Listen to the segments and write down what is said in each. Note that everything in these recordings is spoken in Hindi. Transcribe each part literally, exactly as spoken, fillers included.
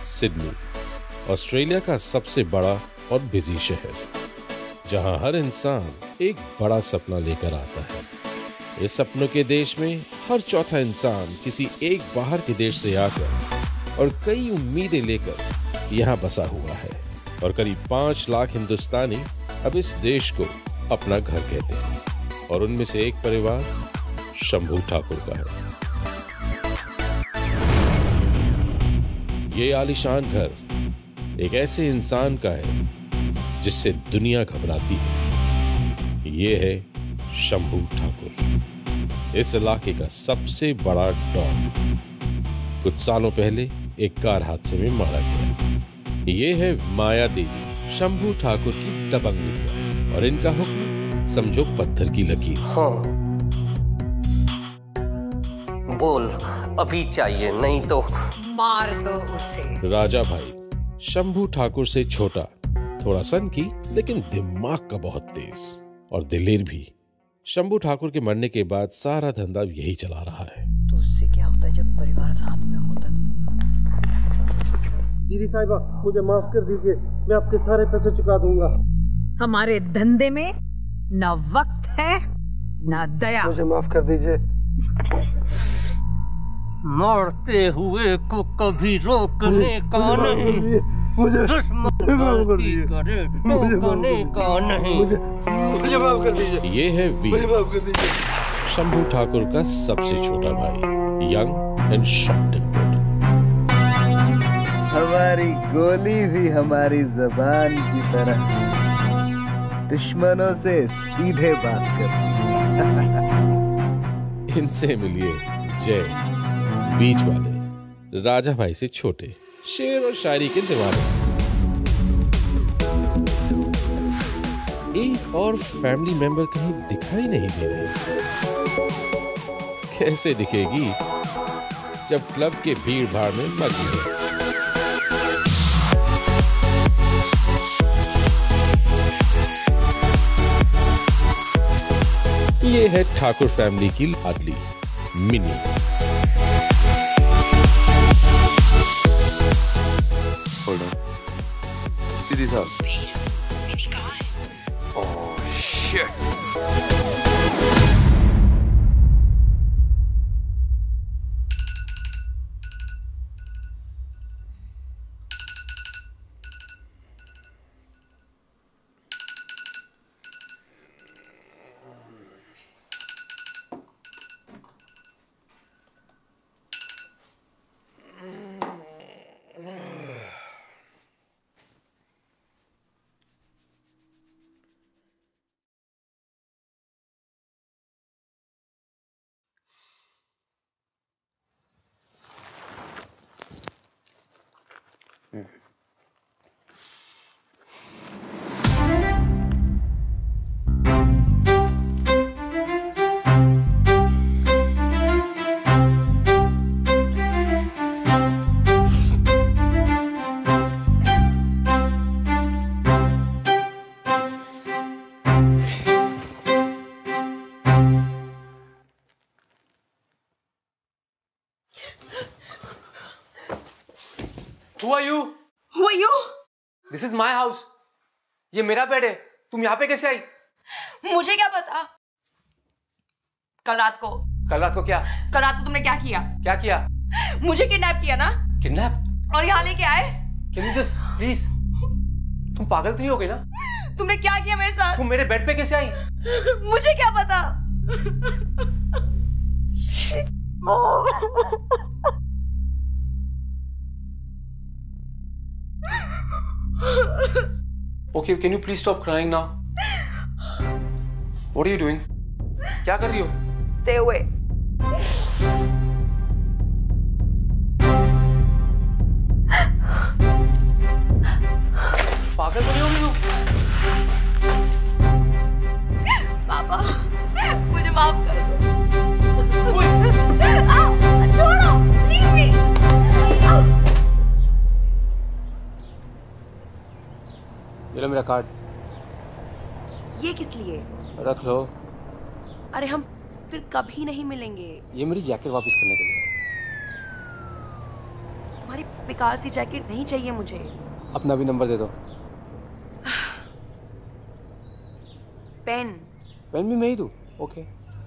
सिडनी, ऑस्ट्रेलिया का सबसे बड़ा और बिजी शहर, जहां हर इंसान एक बड़ा सपना लेकर आता है। इस सपनों के देश में हर चौथा इंसान किसी एक बाहर के देश से आकर और कई उम्मीदें लेकर यहाँ बसा हुआ है, और करीब पांच लाख हिंदुस्तानी अब इस देश को अपना घर कहते हैं, और उनमें से एक परिवार शंभू ठाकुर का है। ये आलीशान घर एक ऐसे इंसान का है जिससे दुनिया घबराती है। ये है शंभू ठाकुर, इस इलाके का सबसे बड़ा डॉन। कुछ सालों पहले एक कार हादसे में मारा गया। ये है माया देवी, शंभू ठाकुर की दबंग विधवा, और इनका हुक्म समझो पत्थर की लकीर। हाँ। बोल, अभी चाहिए, नहीं तो मार दो उसे। राजा भाई शंभू ठाकुर से छोटा, थोड़ा सन की, लेकिन दिमाग का बहुत तेज और दिलेर भी। शंभू ठाकुर के मरने के बाद सारा धंधा यही चला रहा है। तो उससे क्या होता है जब परिवार साथ में होता? दीदी साहिबा, मुझे माफ कर दीजिए, मैं आपके सारे पैसे चुका दूंगा। हमारे धंधे में न वक्त है न दया। मुझे माफ कर दीजिए। मरते हुए को कभी रोकने का नहीं, दुश्मन गलती करे टोकने का नहीं। मुझे माफ कर दीजिए। ये है वी, मुझे माफ कर दीजिए। शंभू ठाकुर का सबसे छोटा भाई, यंग एंड शॉर्ट टेम्पर्ड। हमारी गोली भी हमारी जबान की तरह दुश्मनों से सीधे बात करती। इनसे मिलिए जय, बीच वाले, राजा भाई से छोटे, शेर और शायरी के दीवाने। एक और फैमिली मेंबर कहीं दिखाई नहीं दे रही। कैसे दिखेगी जब क्लब के भीड़ भाड़ में मग्न है। ये है ठाकुर फैमिली की लाडली मिनी। दीदी साहब, मिनी कहाँ है? Oh shit. Who are you? Who are you? This is my house. ये मेरा बेड है। तुम यहाँ पे कैसे आई? मुझे क्या पता। कल रात को कल रात को क्या? कल रात को तुमने क्या किया? क्या किया? मुझे किडनैप किया ना? किडनैप? और यहाँ लेके आए? Can you just please? तुम पागल तो नहीं हो गई ना? तुमने क्या किया मेरे साथ? तुम मेरे बेड पे कैसे आई? मुझे क्या पता। Okay, can you please stop crying now? What are you doing? क्या कर रही हो? Stay away. पागल तो नहीं हो गई हो? पापा, मुझे माफ कर दो। ओए! छोड़ो, leave me. ये लो मेरा कार्ड। ये किस लिए? रख लो। अरे हम फिर कभी नहीं मिलेंगे। ये मेरी जैकेट वापस करने के लिए। तुम्हारी बेकार सी जैकेट नहीं चाहिए मुझे। अपना भी नंबर दे दो। पेन। पेन भी मैं ही दूँ? ओके।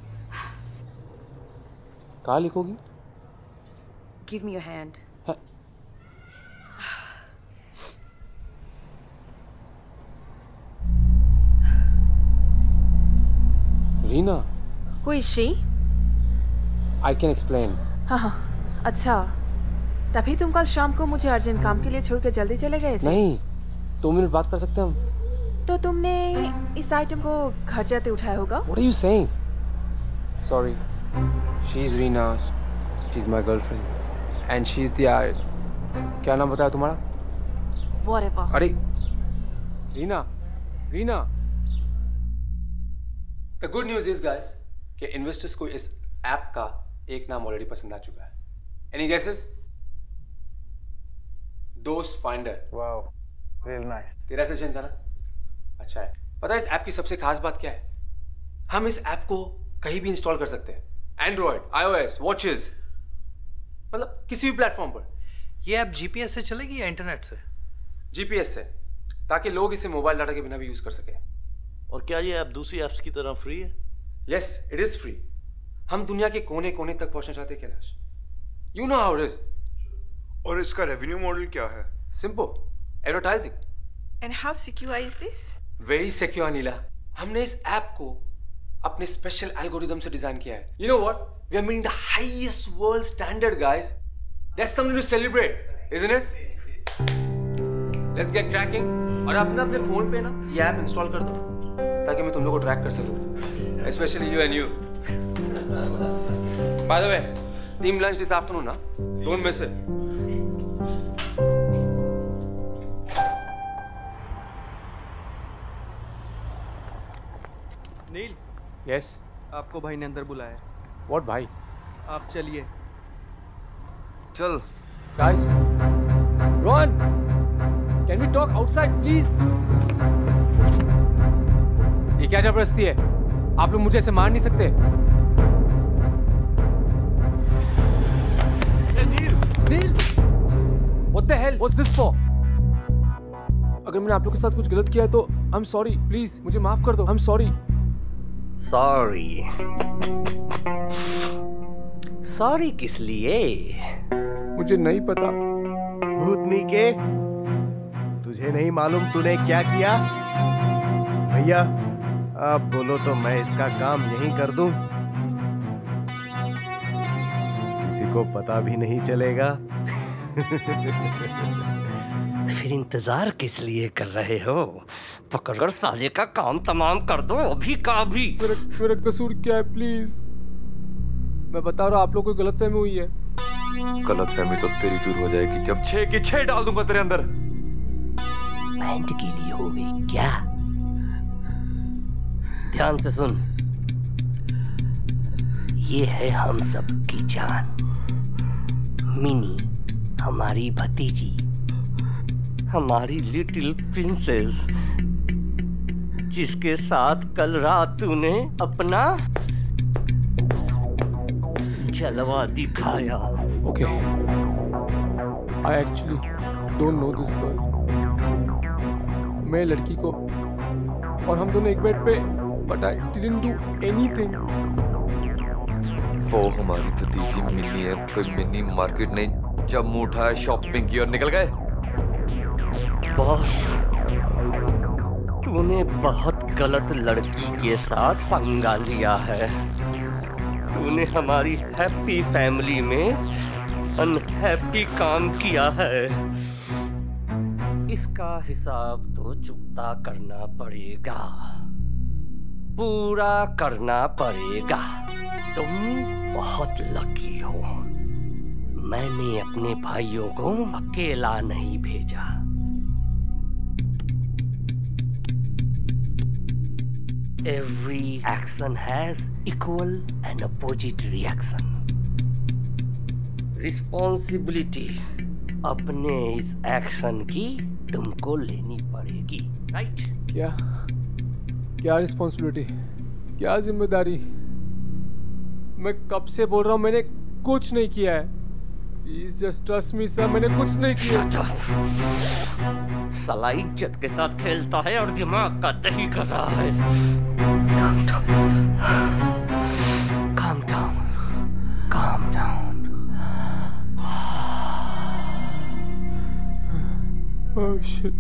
कहाँ लिखोगी? Give me your hand. Reena. Who is she? I can explain. हाँ हाँ, अच्छा, तभी तुम कल शाम को मुझे अर्जेंट काम के लिए छोड़ के जल्दी चले गए थे? नहीं, दो मिनट बात कर सकते हैं हम? तो तुमने इस आइटम को घर जाते उठाया होगा? What are you saying? Sorry, she's Reena, she's my girlfriend, and she's the uh, क्या नाम बताया तुम्हारा? Whatever. अरे, Reena, Reena. The good news is guys कि इन्वेस्टर्स को इस ऐप का एक नाम ऑलरेडी पसंद आ चुका है। Any guesses? दोस्त फाइंडर। Wow, real nice. तेरा सजेशन था ना? अच्छा है। पता है इस ऐप की सबसे खास बात क्या है? हम इस ऐप को कहीं भी इंस्टॉल कर सकते हैं। एंड्रॉइड, आईओएस, वॉचेस, मतलब किसी भी प्लेटफॉर्म पर। ये ऐप जीपीएस से चलेगी या इंटरनेट से? जीपीएस से, ताकि लोग इसे मोबाइल डाटा के बिना भी यूज कर सके। और क्या ये ऐप दूसरी ऐप्स की तरह फ्री है? Yes, it is free. हम दुनिया के कोने कोने तक पहुंचना चाहते हैं Kailash. You know how it is. और इसका रेवेन्यू मॉडल क्या है? Simple, advertising. And how secure is this? Very secure Neela. हमने इस ऐप को अपने स्पेशल एल्गोरिथम से डिजाइन किया है। You know what? We are meeting the highest world standard guys. That's something to celebrate, isn't it? Let's get cracking. और अपने अपने फोन पे ना ये ऐप इंस्टॉल कर दो ताकि मैं तुम लोगों को ट्रैक कर सकूं, specially you and you. By the way, team lunch this afternoon ना, don't miss it. Neel. Yes. आपको भाई ने अंदर बुलाया है। व्हाट भाई? आप चलिए। चल। Guys, run! Can we talk outside please? ये क्या जबरदस्ती है? आप लोग मुझे ऐसे मार नहीं सकते। नील, नील, What the hell? What's this for? अगर मैंने आप लोग के साथ कुछ गलत किया है तो I'm sorry, please मुझे माफ कर दो। I'm sorry. Sorry. Sorry किस लिए? मुझे नहीं पता। भूतनी के, तुझे नहीं मालूम तूने क्या किया? भैया अब बोलो तो मैं इसका काम यहीं कर दूं। किसी को पता भी नहीं चलेगा। फिर इंतजार किस लिए कर रहे हो? पकड़कर साले का काम तमाम कर दो अभी का अभी। मेरा मेरा कसूर क्या है प्लीज? मैं बता रहा हूँ आप लोग को गलतफहमी हुई है। गलतफहमी तो तेरी दूर हो जाएगी जब छह की छह डाल दूंगा तेरे अंदर। पैंट गीली हो गई क्या? ध्यान से सुन, ये है हम सब की जान, मिनी, हमारी भतीजी, हमारी लिटिल प्रिंसेस, जिसके साथ कल रात तूने अपना जलवा दिखाया। Okay, I actually don't know this girl. मैं लड़की को और हम दोनों एक बेड पे, but I didn't do anything. वो हमारी भतीजी मिनी है, कोई मिनी मार्केट नहीं। जब मुंह उठाया शॉपिंग की और निकल गए। बॉस, तूने बहुत गलत लड़की के साथ पंगा लिया है। तूने हमारी हैप्पी फैमिली में अनहैप्पी काम किया है। इसका हिसाब तो चुकता करना पड़ेगा, पूरा करना पड़ेगा। तुम बहुत लकी हो, मैंने अपने भाइयों को अकेला नहीं भेजा। Every action has equal and opposite reaction. Responsibility अपने इस एक्शन की तुमको लेनी पड़ेगी, राइट? क्या क्या रिस्पॉन्सिबिलिटी, क्या जिम्मेदारी? मैं कब से बोल रहा हूँ मैंने कुछ नहीं किया है। Please just trust me, sir. मैंने कुछ नहीं किया। साला इज्जत के साथ खेलता है और दिमाग का दही कर रहा है। Calm down. Calm down. Oh shit.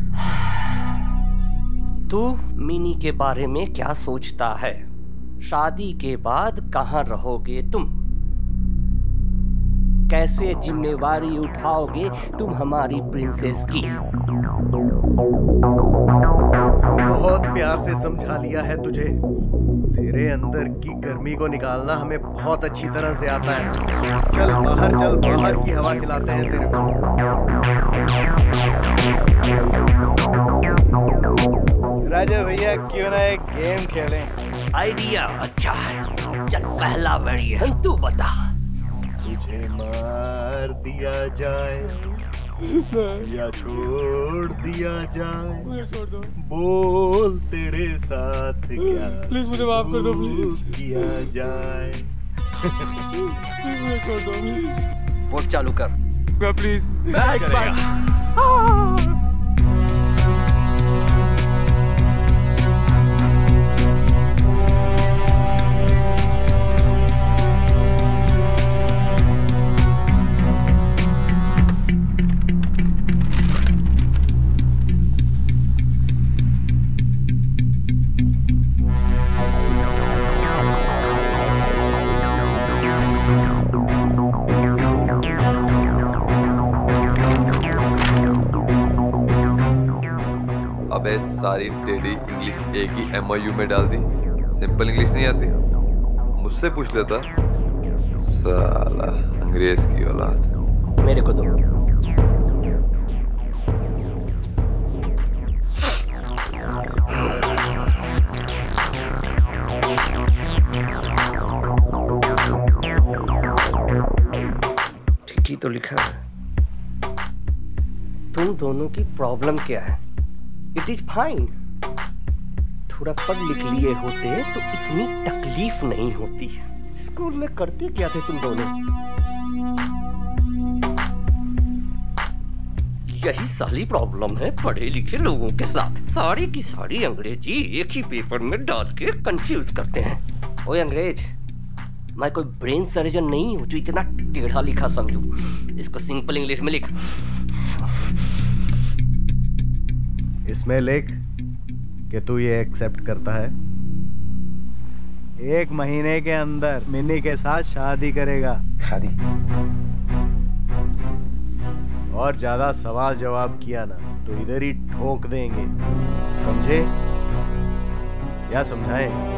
तू मिनी के बारे में क्या सोचता है? शादी के बाद कहाँ रहोगे तुम? कैसे जिम्मेवारी उठाओगे तुम हमारी प्रिंसेस की? बहुत प्यार से समझा लिया है तुझे। तेरे अंदर की गर्मी को निकालना हमें बहुत अच्छी तरह से आता है। चल बाहर चल, बाहर की हवा खिलाते हैं तेरे को। राजा भैया क्यों ना एक गेम खेलें? आइडिया अच्छा है। चल पहला बारी है, तू बता। तुझे मार दिया जाए या छोड़ दिया जाए, मुझे छोड़ दो। बोल तेरे साथ क्या प्लीज मुझे माफ कर दो प्लीज। किया जाए। प्लीज मुझे छोड़ दो। वोट चालू कर। प्लीज। अबे सारी टेढ़ी इंग्लिश एक ही एम आई यू में डाल दी। सिंपल इंग्लिश नहीं आती? मुझसे पूछ लेता। साला अंग्रेज की औलाद। मेरे को दो। ठीक ही तो लिखा है। तुम दोनों की प्रॉब्लम क्या है? It is fine. थोड़ा पढ़ लिख लिए होते तो इतनी तकलीफ नहीं होती। स्कूल में करते क्या थे तुम दोनों? यही सारी प्रॉब्लम है पढ़े लिखे लोगों के साथ। सारी की सारी अंग्रेजी एक ही पेपर में डाल के कंफ्यूज करते हैं। ओए अंग्रेज, मैं कोई ब्रेन सर्जन नहीं हूं जो इतना टेढ़ा लिखा समझू। इसको सिंपल इंग्लिश में लिख। इसमें लिख कि तू ये एक्सेप्ट करता है। एक महीने के अंदर मिनी के साथ शादी करेगा। शादी? और ज्यादा सवाल जवाब किया ना तो इधर ही ठोक देंगे, समझे? क्या समझाएं?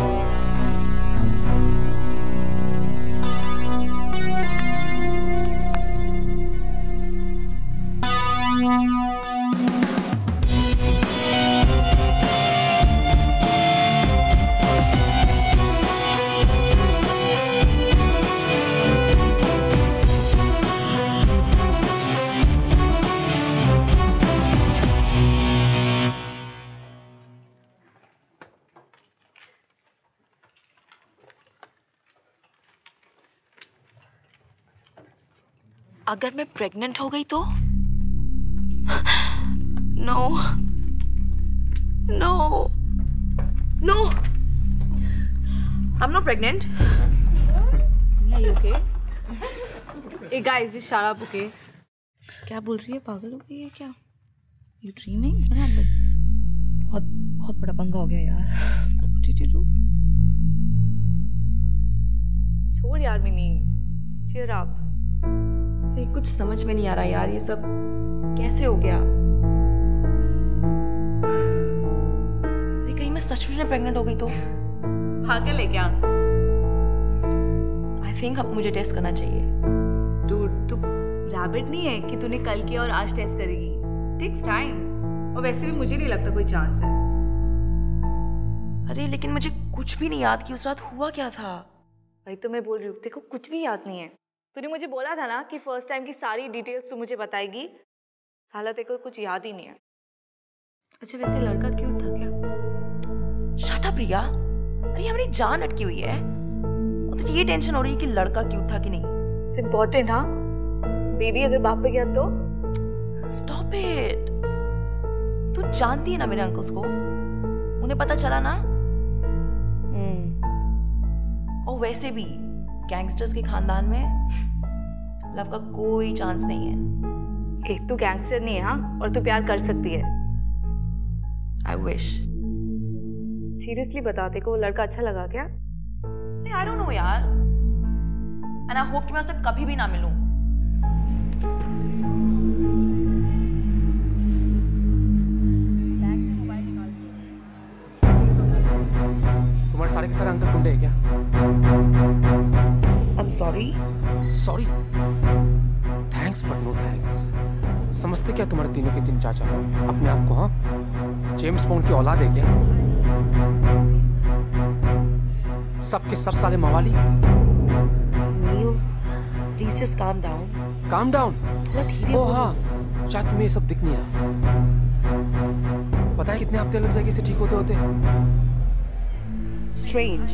अगर मैं प्रेग्नेंट हो गई तो? No no no, I'm not pregnant. Yeah, you okay? Hey guys, just shut up, okay? क्या बोल रही है? पागल हो गई है क्या? You dreaming? बहुत बहुत बड़ा पंगा हो गया यार। What did you do? छोड़ यार मिनी, cheer up. अरे कुछ समझ में नहीं आ रहा यार, ये सब कैसे हो गया? अरे कहीं मैं सचमुच में प्रेग्नेंट हो गई तो? पागल है क्या? आई थिंक अब मुझे टेस्ट करना चाहिए। Dude, तू रैबिट नहीं है कि तूने कल किया और आज टेस्ट करेगी। Takes time. और वैसे भी मुझे नहीं लगता कोई चांस है। अरे लेकिन मुझे कुछ भी नहीं याद कि उस रात हुआ क्या था। भाई तो मैं बोल रही हूँ, देखो कुछ भी याद नहीं है। तूने मुझे बोला था ना कि फर्स्ट टाइम की सारी डिटेल्स तू मुझे बताएगी। साला तेरे को कुछ याद ही नहीं है। अच्छा वैसे लड़का क्यूट था क्या? Shut up Riya. अरे हमारी जान अटकी हुई है और तुझे ये टेंशन हो रही है कि लड़का क्यूट था कि नहीं। इट्स इम्पोर्टेंट हाँ? बेबी अगर बाप पे गया तो? Stop it. तू जानती है ना मेरे अंकल्स को, उन्हें पता चला ना। और वैसे भी गैंगस्टर्स के खानदान में लव का कोई चांस नहीं है। एक तू गैंगस्टर नहीं है हाँ, और तू प्यार कर सकती है। I wish. सीरियसली बता, तेरे को वो लड़का अच्छा लगा क्या? नहीं, आई डोंट नो यार, एंड आई होप कि मैं उससे कभी भी ना मिलूं। तुम्हारे सारे के सारे अंकल गुंडे हैं क्या? I'm sorry. Sorry. Thanks but no thanks. समझते क्या तुम्हारे तीनों के तीन चाचा हैं अपने आप को? हाँ, जेम्स बॉन्ड की औलाद है क्या? सबके सब साले मवाली। Neil, please just calm down. Calm down. थोड़ा धीरे बोलो। हाँ, शायद तुम्हें ये सब दिख नहीं रहा। पता है कितने हफ्ते लग जाएंगे इसे ठीक होते होते? Strange.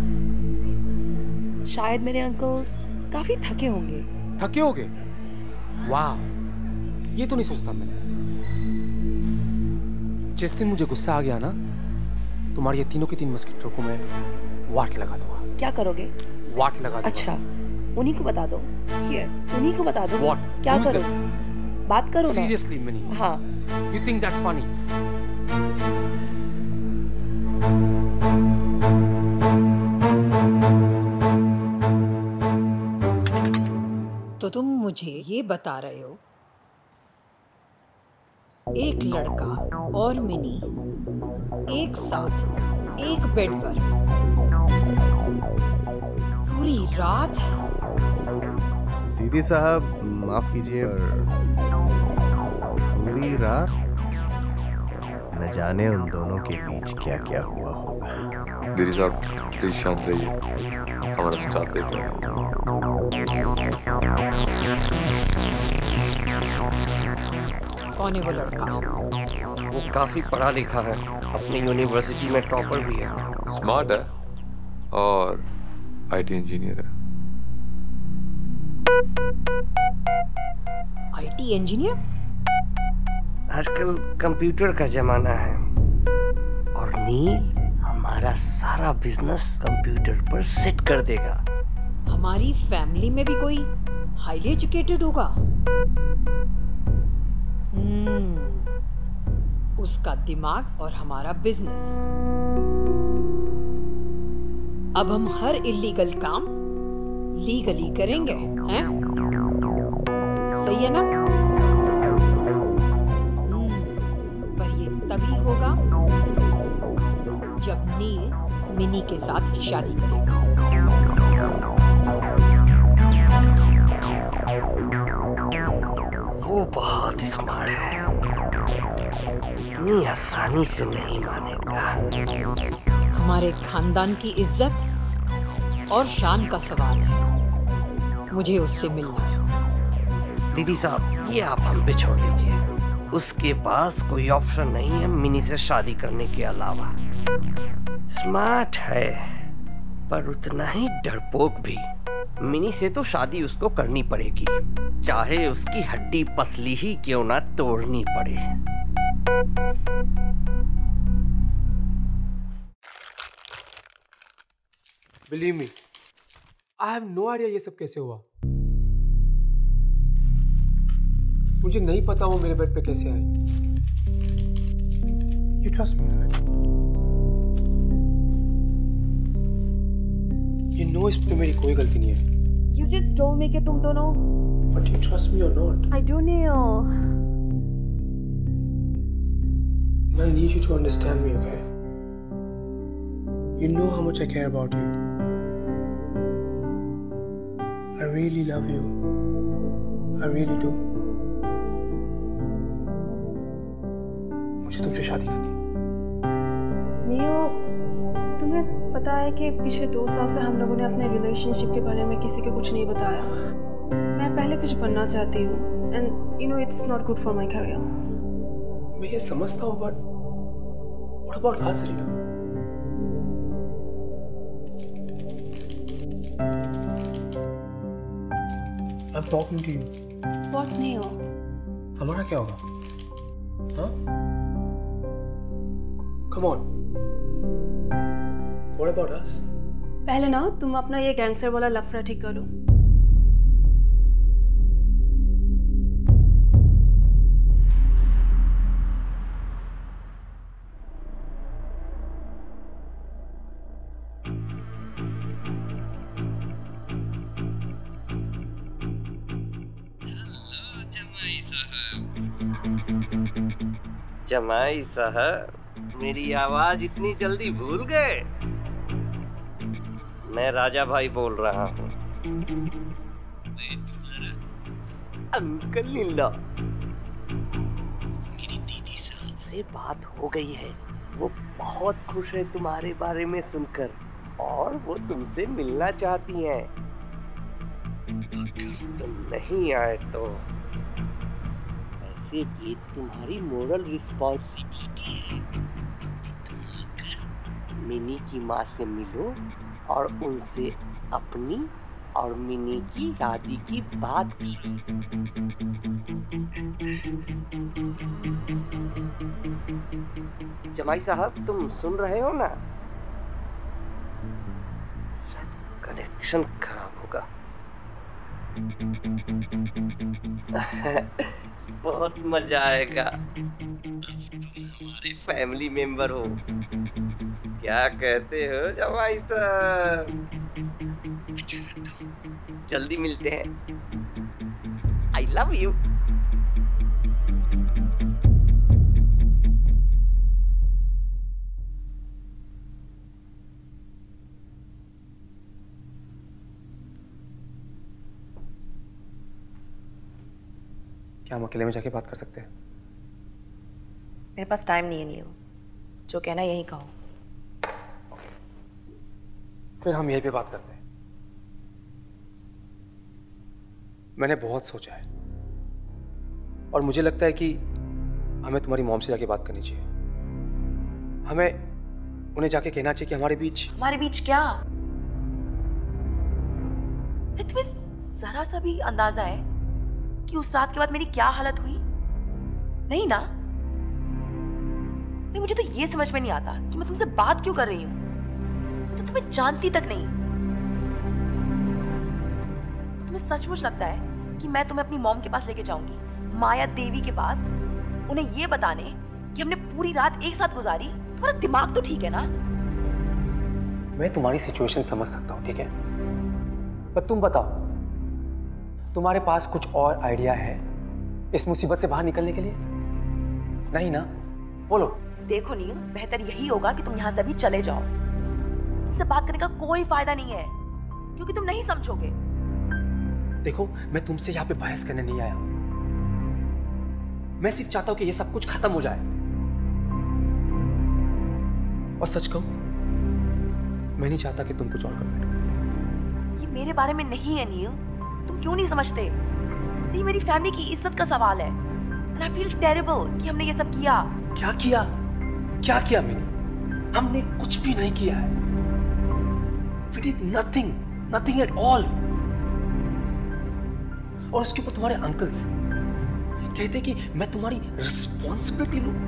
शायद मेरे अंकल्स काफी थके होंगे। थके होंगे? वाह, ये तो नहीं सोचता मैंने। जिस दिन मुझे गुस्सा आ गया ना, तुम्हारे ये तीनों के तीन मस्किटो को मैं वाट लगा दूंगा। क्या करोगे? वाट लगा दूंगा। अच्छा, उन्हीं को बता दो। Here, उन्हीं को बता दो। What? क्या करो? बात करो ना। Seriously, Minnie. हाँ। You think that's funny? तो तुम मुझे ये बता रहे हो एक लड़का और मिनी एक साथ एक बेड पर पूरी रात? दीदी साहब माफ कीजिए, और पूरी रात न जाने उन दोनों के बीच क्या क्या हुआ होगा। दीदी साहब प्लीज शांत रहिए, हमारा स्टाफ देख रहा है। कौन है वो लड़का? वो काफी पढ़ा लिखा है, अपनी यूनिवर्सिटी में टॉपर भी है। स्मार्ट है और आईटी इंजीनियर है। IT engineer? आजकल कंप्यूटर का जमाना है और नील हमारा सारा बिजनेस कंप्यूटर पर सेट कर देगा। हमारी फैमिली में भी कोई हाईली एजुकेटेड होगा? हम्म, उसका दिमाग और हमारा बिजनेस। अब हम हर इलीगल काम लीगली करेंगे, हैं? सही है ना? पर ये तभी होगा जब नील मिनी के साथ शादी करेगा। वो बहुत स्मार्ट है, इतनी आसानी से नहीं मानेगा। हमारे खानदान की इज्जत और शान का सवाल है, मुझे उससे मिलना है। दीदी साहब ये आप हम पे छोड़ दीजिए, उसके पास कोई ऑप्शन नहीं है मिनी से शादी करने के अलावा। स्मार्ट है पर उतना ही डरपोक भी। मिनी से तो शादी उसको करनी पड़ेगी, चाहे उसकी हड्डी पसली ही क्यों ना तोड़नी पड़े। Believe me, I have no idea ये सब कैसे हुआ। मुझे नहीं पता वो मेरे बेड पे कैसे आई। You trust me, right? You know इस पे मेरी कोई गलती नहीं है। You just told me कि तुम दोनों। But you trust me or not? I do know. I need you to understand me, okay? You know how much I care about you. I really love you. I really do. मुझे तुमसे शादी करनी है। नील, तुम्हें पता है कि पिछले दो साल से हम लोगों ने अपने रिलेशनशिप के बारे में किसी को कुछ नहीं बताया। मैं पहले कुछ बनना चाहती हूँ, and you know it's not good for my career. मैं ये समझता हूँ, but what about us, Reena? I'm talking to you. What, Neil? हमारा क्या होगा? हाँ? Come on. What about us? पहले ना तुम अपना ये गैंगस्टर वाला लफड़ा ठीक करो। जमाई साहब, मेरी आवाज इतनी जल्दी भूल गए? मैं राजा भाई बोल रहा हूँ। मैं तुम्हारा अंकल नीला। मेरी दीदी साहब से बात हो गई है, वो बहुत खुश है तुम्हारे बारे में सुनकर और वो तुमसे मिलना चाहती हैं। अगर तुम नहीं आए तो वैसे भी तुम्हारी मोरल रिस्पॉन्सिबिलिटी है कि तुम आकर मिनी की माँ से मिलो और उनसे अपनी और मिनी की शादी की बात करो। जमाई साहब, तुम सुन रहे हो ना? शायद कनेक्शन खराब होगा। बहुत मजा आएगा। अब तुम हमारे फैमिली मेंबर हो। क्या कहते हो जमाई साहब? जल्दी मिलते हैं। I love you. क्या हम अकेले में जाके बात कर सकते हैं? मेरे पास टाइम नहीं है नील, जो कहना यही कहो। फिर हम यहीं पे बात करते हैं। मैंने बहुत सोचा है और मुझे लगता है कि हमें तुम्हारी मॉम से जाके बात करनी चाहिए। हमें उन्हें जाके कहना चाहिए कि हमारे बीच हमारे बीच क्या? तुम्हें जरा सा भी अंदाजा है कि उस रात के बाद मेरी क्या हालत हुई? नहीं ना? नहीं, मुझे तो ये समझ में नहीं आता कि मैं तुमसे बात क्यों कर रही हूँ। मैं तो तुम्हें जानती तक नहीं। तुम्हें सचमुच लगता है कि मैं तुम्हें अपनी मॉम के पास लेके जाऊंगी, माया देवी के पास, उन्हें ये बताने कि हमने पूरी रात एक साथ गुजारी? तुम्हारा दिमाग तो ठीक है ना? मैं तुम्हारी सिचुएशन समझ सकता हूँ, ठीक है, पर तुम बताओ, तुम्हारे पास कुछ और आइडिया है इस मुसीबत से बाहर निकलने के लिए? नहीं ना? बोलो। देखो नील, बेहतर यही होगा कि तुम यहाँ से अभी चले जाओ। तुमसे बात करने का कोई फायदा नहीं है क्योंकि तुम नहीं समझोगे। देखो, मैं तुमसे यहाँ पे बहस करने नहीं आया। मैं सिर्फ चाहता हूँ कि ये सब कुछ खत्म हो जाए। और सच कहूं, मैं नहीं चाहता कि तुम कुछ और कर बैठो। ये मेरे बारे में नहीं है नील, तुम क्यों नहीं समझते? ये मेरी फैमिली की इज्जत का सवाल है। And I feel terrible कि हमने ये सब किया। क्या किया? क्या किया मिनी? हमने कुछ भी नहीं किया है। We did nothing, nothing at all. और उसके ऊपर तुम्हारे अंकल्स कहते कि मैं तुम्हारी रिस्पॉन्सिबिलिटी लूं,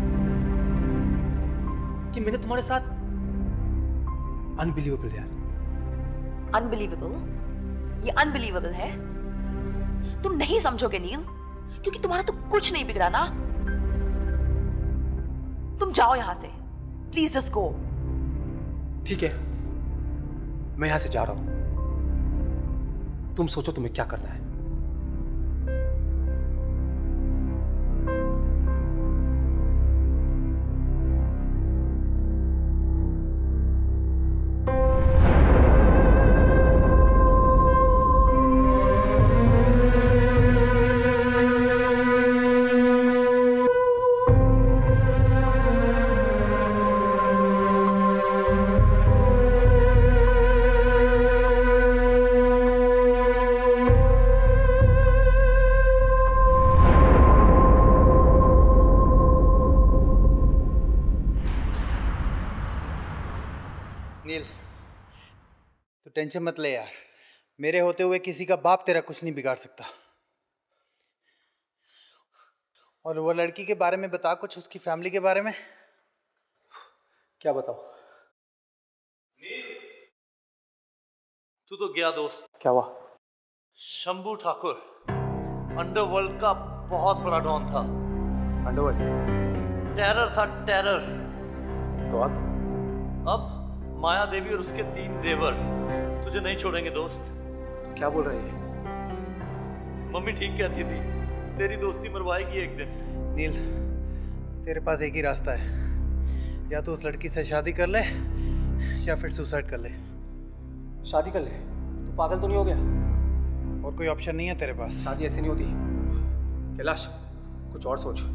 कि मैंने तुम्हारे साथ। अनबिलीवेबल यार। अनबिलीवेबल? ये अनबिलीवेबल है? तुम नहीं समझोगे नील, क्योंकि तुम्हारा तो कुछ नहीं बिगड़ा ना। तुम जाओ यहां से, प्लीज जस्ट गो। ठीक है, मैं यहां से जा रहा हूं। तुम सोचो तुम्हें क्या करना है। टेंशन मत ले यार, मेरे होते हुए किसी का बाप तेरा कुछ नहीं बिगाड़ सकता। और वो लड़की के बारे में बता कुछ, उसकी फैमिली के बारे में। क्या बताओ? तू तो गया दोस्त। क्या हुआ? शंभू ठाकुर अंडरवर्ल्ड का बहुत बड़ा डॉन था। अंडरवर्ल्ड? टेरर था, टेरर। तो अब? अब माया देवी और उसके तीन देवर तुझे नहीं छोड़ेंगे दोस्त। क्या बोल रहे हैं? मम्मी ठीक कहती थी, तेरी दोस्ती मरवाएगी एक दिन। नील, तेरे पास एक ही रास्ता है, या तो उस लड़की से शादी कर ले या फिर सुसाइड कर ले। शादी कर ले? तू पागल तो नहीं हो गया? और कोई ऑप्शन नहीं है तेरे पास? शादी ऐसे नहीं होती कैलाश, कुछ और सोच।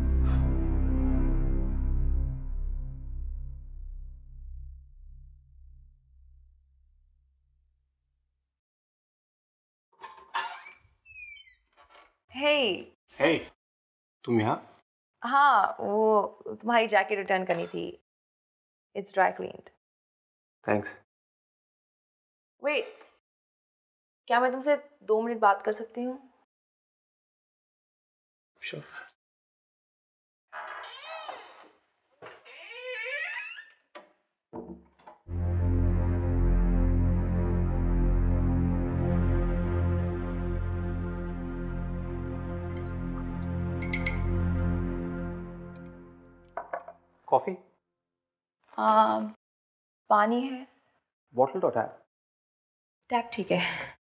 हे हे, तुम यहाँ? हाँ, वो तुम्हारी जैकेट रिटर्न करनी थी। It's dry cleaned. Thanks. Wait, क्या मैं तुमसे दो मिनट बात कर सकती हूँ? श्योर। कॉफी? हाँ, पानी है। बॉटल तो टैप? टैप ठीक है।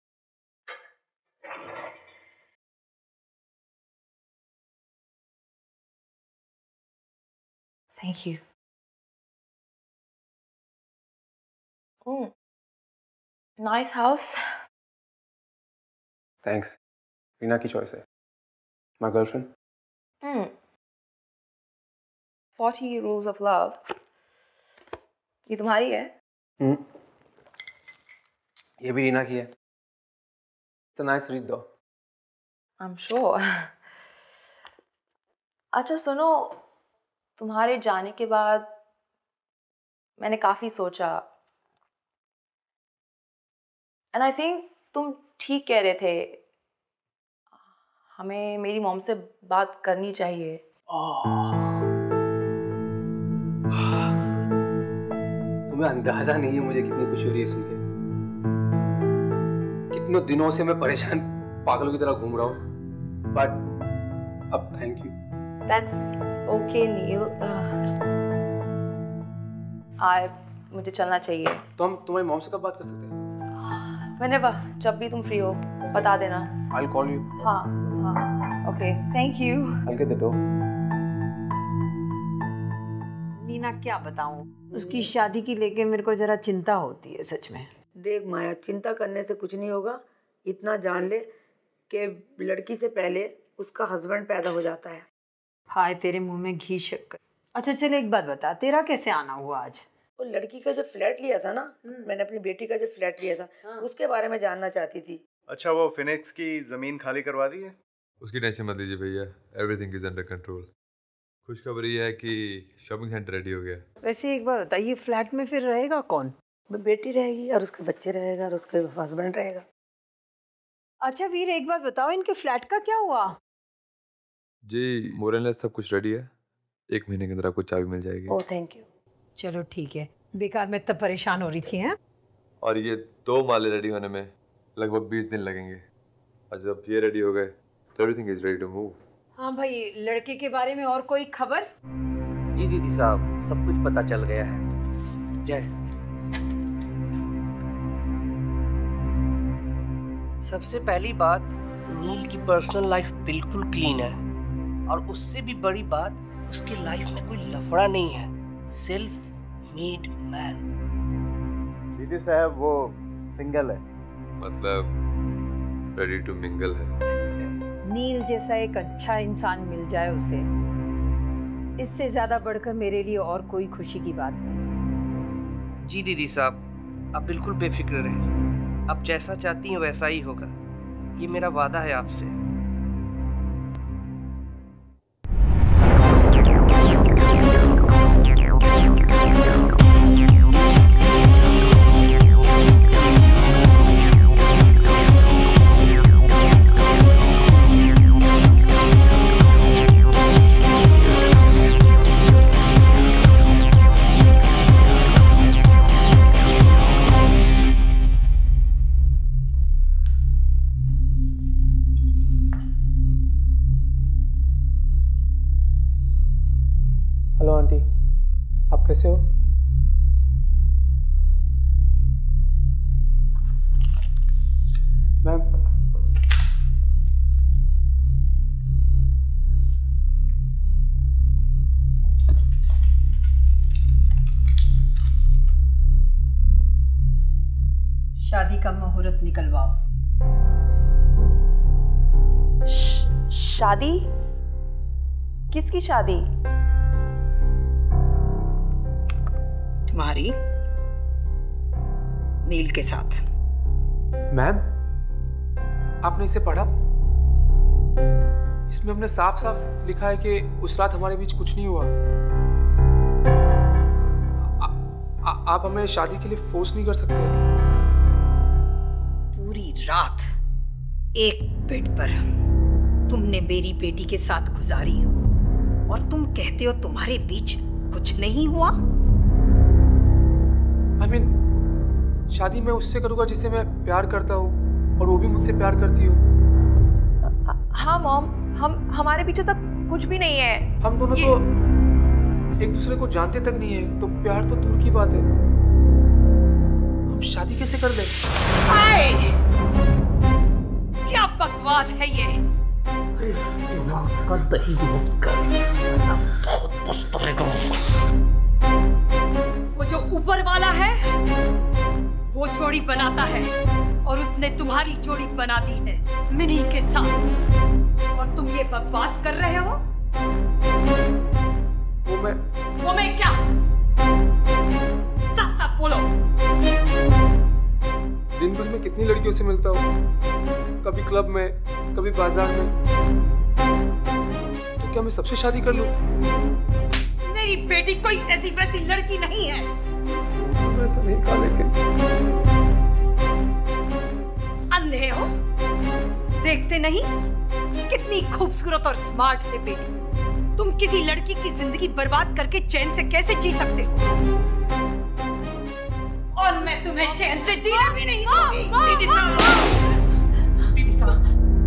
Thank you. Nice house. Thanks. Reena की चॉइस है। My girlfriend. Hmm forty rules of love, ये तुम्हारी है? हम्म ये भी रीना की है। इट्स अ नाइस रीड दो। I am sure. अच्छा सुनो, तुम्हारे जाने के बाद मैंने काफी सोचा, एंड आई थिंक तुम ठीक कह रहे थे, हमें मेरी मॉम से बात करनी चाहिए। तुम्हें अंदाजा नहीं है मुझे कितनी खुशी हो रही है सुन के। कितनों दिनों से मैं परेशान पागलों की तरह घूम रहा हूँ, बट अब thank you. That's okay Neel. I मुझे चलना चाहिए। तो हम तुम्हारी मॉम से कब बात कर सकते हैं? Whenever, जब भी तुम फ्री हो बता देना। I'll call you. हाँ हाँ okay thank you. I'll get the door. Neena क्या बताऊं, उसकी शादी की लेके मेरे को जरा चिंता होती है सच में। देख माया, चिंता करने से कुछ नहीं होगा। इतना जान ले कि लड़की से पहले उसका हस्बैंड पैदा हो जाता है। हाय तेरे मुंह में घी शक्कर। अच्छा चल एक बात बता, तेरा कैसे आना हुआ आज? वो लड़की का जो फ्लैट लिया था ना, मैंने अपनी बेटी का जो फ्लैट लिया था, हाँ। उसके बारे में जानना चाहती थी। अच्छा, वो फिनिक्स की जमीन खाली करवा दी है? उसकी टेंशन मत लीजिए भैया, एवरीथिंग इज अंडर कंट्रोल। खुशखबरी है कि शॉपिंग सेंटर रेडी हो गया। वैसे एक बात बता, ये फ्लैट में फिर रहेगा कौन? बेटी रहेगी और उसके बच्चे रहेगा और उसके हस्बैंड रहेगा। अच्छा वीर एक बात बताओ, इनके फ्लैट का क्या हुआ? जी मोरल सब कुछ रेडी है, एक महीने के अंदर आपको चाबी मिल जाएगी। Oh thank you. चलो ठीक है, बेकार में तब परेशान हो रही थी हैं? और ये दो माले रेडी होने में लगभग बीस दिन लगेंगे, और जब ये रेडी हो गए तो everything is ready to move. हाँ भाई, लड़के के बारे में और कोई खबर? जी दीदी साहब, सब कुछ पता चल गया है। जय। सबसे पहली बात, नील की पर्सनल लाइफ बिल्कुल क्लीन है, और उससे भी बड़ी बात, उसकी लाइफ में कोई लफड़ा नहीं है। Self made man. दीदी साहब वो सिंगल है, मतलब रेडी टू मिंगल है। नील जैसा एक अच्छा इंसान मिल जाए उसे, इससे ज्यादा बढ़कर मेरे लिए और कोई खुशी की बात नहीं। जी दीदी साहब, आप बिल्कुल बेफिक्र रहें, आप जैसा चाहती हैं वैसा ही होगा, ये मेरा वादा है आपसे। शादी का मुहूर्त निकलवाओ। शादी? किसकी शादी? तुम्हारी नील के साथ। मैम, आपने इसे पढ़ा? इसमें हमने साफ साफ लिखा है कि उस रात हमारे बीच कुछ नहीं हुआ। आ, आ, आप हमें शादी के लिए फोर्स नहीं कर सकते। पूरी रात एक बेड पर तुमने मेरी बेटी के साथ गुजारी और तुम कहते हो तुम्हारे बीच कुछ नहीं हुआ? आई I मीन mean, शादी मैं उससे करूंगा जिसे मैं प्यार करता हूँ और वो भी मुझसे प्यार करती हो। हाँ मॉम, हम हमारे पीछे सब कुछ भी नहीं है। हम दोनों ये... तो एक दूसरे को जानते तक नहीं है, तो प्यार तो दूर की बात है। हम शादी कैसे कर ले? आए! क्या बकवास है ये? दही मत कर, बहुत पछताएगा। वो जो ऊपर वाला है वो जोड़ी बनाता है और उसने तुम्हारी जोड़ी बना दी है मिनी के साथ, और तुम ये बकवास कर रहे हो। वो मैं वो मैं क्या? साफ साफ बोलो। दिन भर में कितनी लड़कियों से मिलता हूँ, कभी क्लब में, कभी बाजार में, तो क्या मैं सबसे शादी कर लूं? मेरी बेटी कोई ऐसी वैसी लड़की नहीं है। ऐसा नहीं कहा, लेकिन अंधे हो? देखते नहीं कितनी खूबसूरत और स्मार्ट है बेटी। तुम किसी लड़की की जिंदगी बर्बाद करके चैन से कैसे जी सकते हो? और मैं तुम्हें चैन से जीना भी नहीं दूंगी। दीदी साहब, दीदी साहब,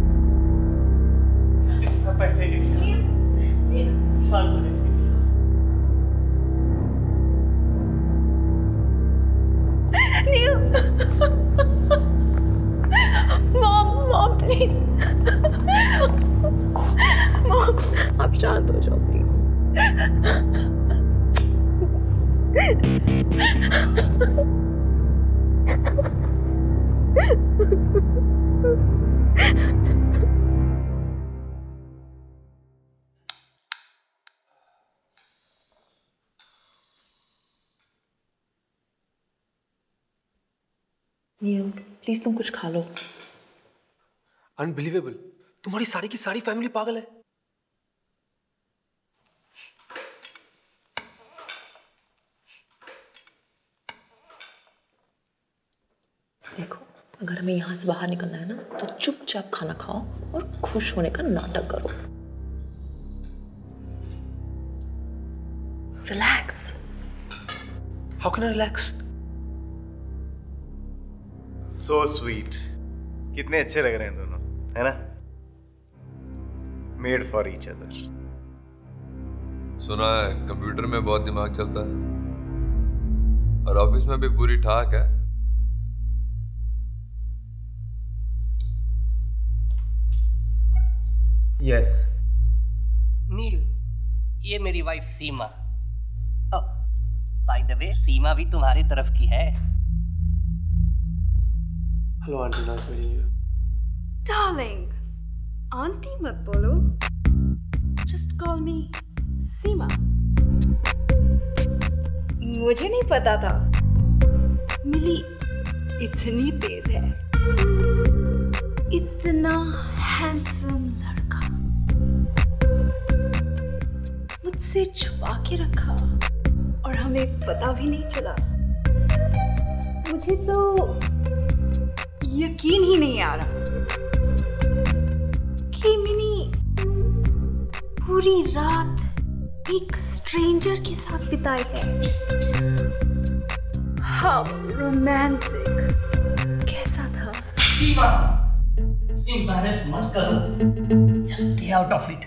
दीदी साहब बैठे, दीदी साहब, फालतू नहीं। मॉम, मॉम प्लीज, मॉम आप शांत हो जाओ प्लीज। नील, प्लीज तुम कुछ खा लो। अनबिलीवेबल, तुम्हारी सारी की सारी फैमिली पागल है। देखो, अगर हमें यहाँ से बाहर निकलना है ना, तो चुपचाप खाना खाओ और खुश होने का नाटक करो। Relax. How can I relax? So sweet, कितने अच्छे लग रहे हैं दोनों, है ना? Made for each other. सुना है कंप्यूटर में बहुत दिमाग चलता है और ऑफिस में भी पूरी ठाक है। यस नील, ये मेरी wife Seema. By the way, Seema भी तुम्हारी तरफ की है। Hello aunty, nice meeting you. Darling, aunty मत बोलो, जस्ट कॉल मी सीमा। मुझे नहीं पता था मिली इतनी तेज है, इतना हैंडसम लड़का मुझसे छुपा के रखा और हमें पता भी नहीं चला। मुझे तो यकीन ही नहीं आ रहा कि मिनी पूरी रात एक स्ट्रेंजर के साथ बिताई है। How romantic. कैसा था? सीमा, एम्बैरेस मत करो, just stay out of it.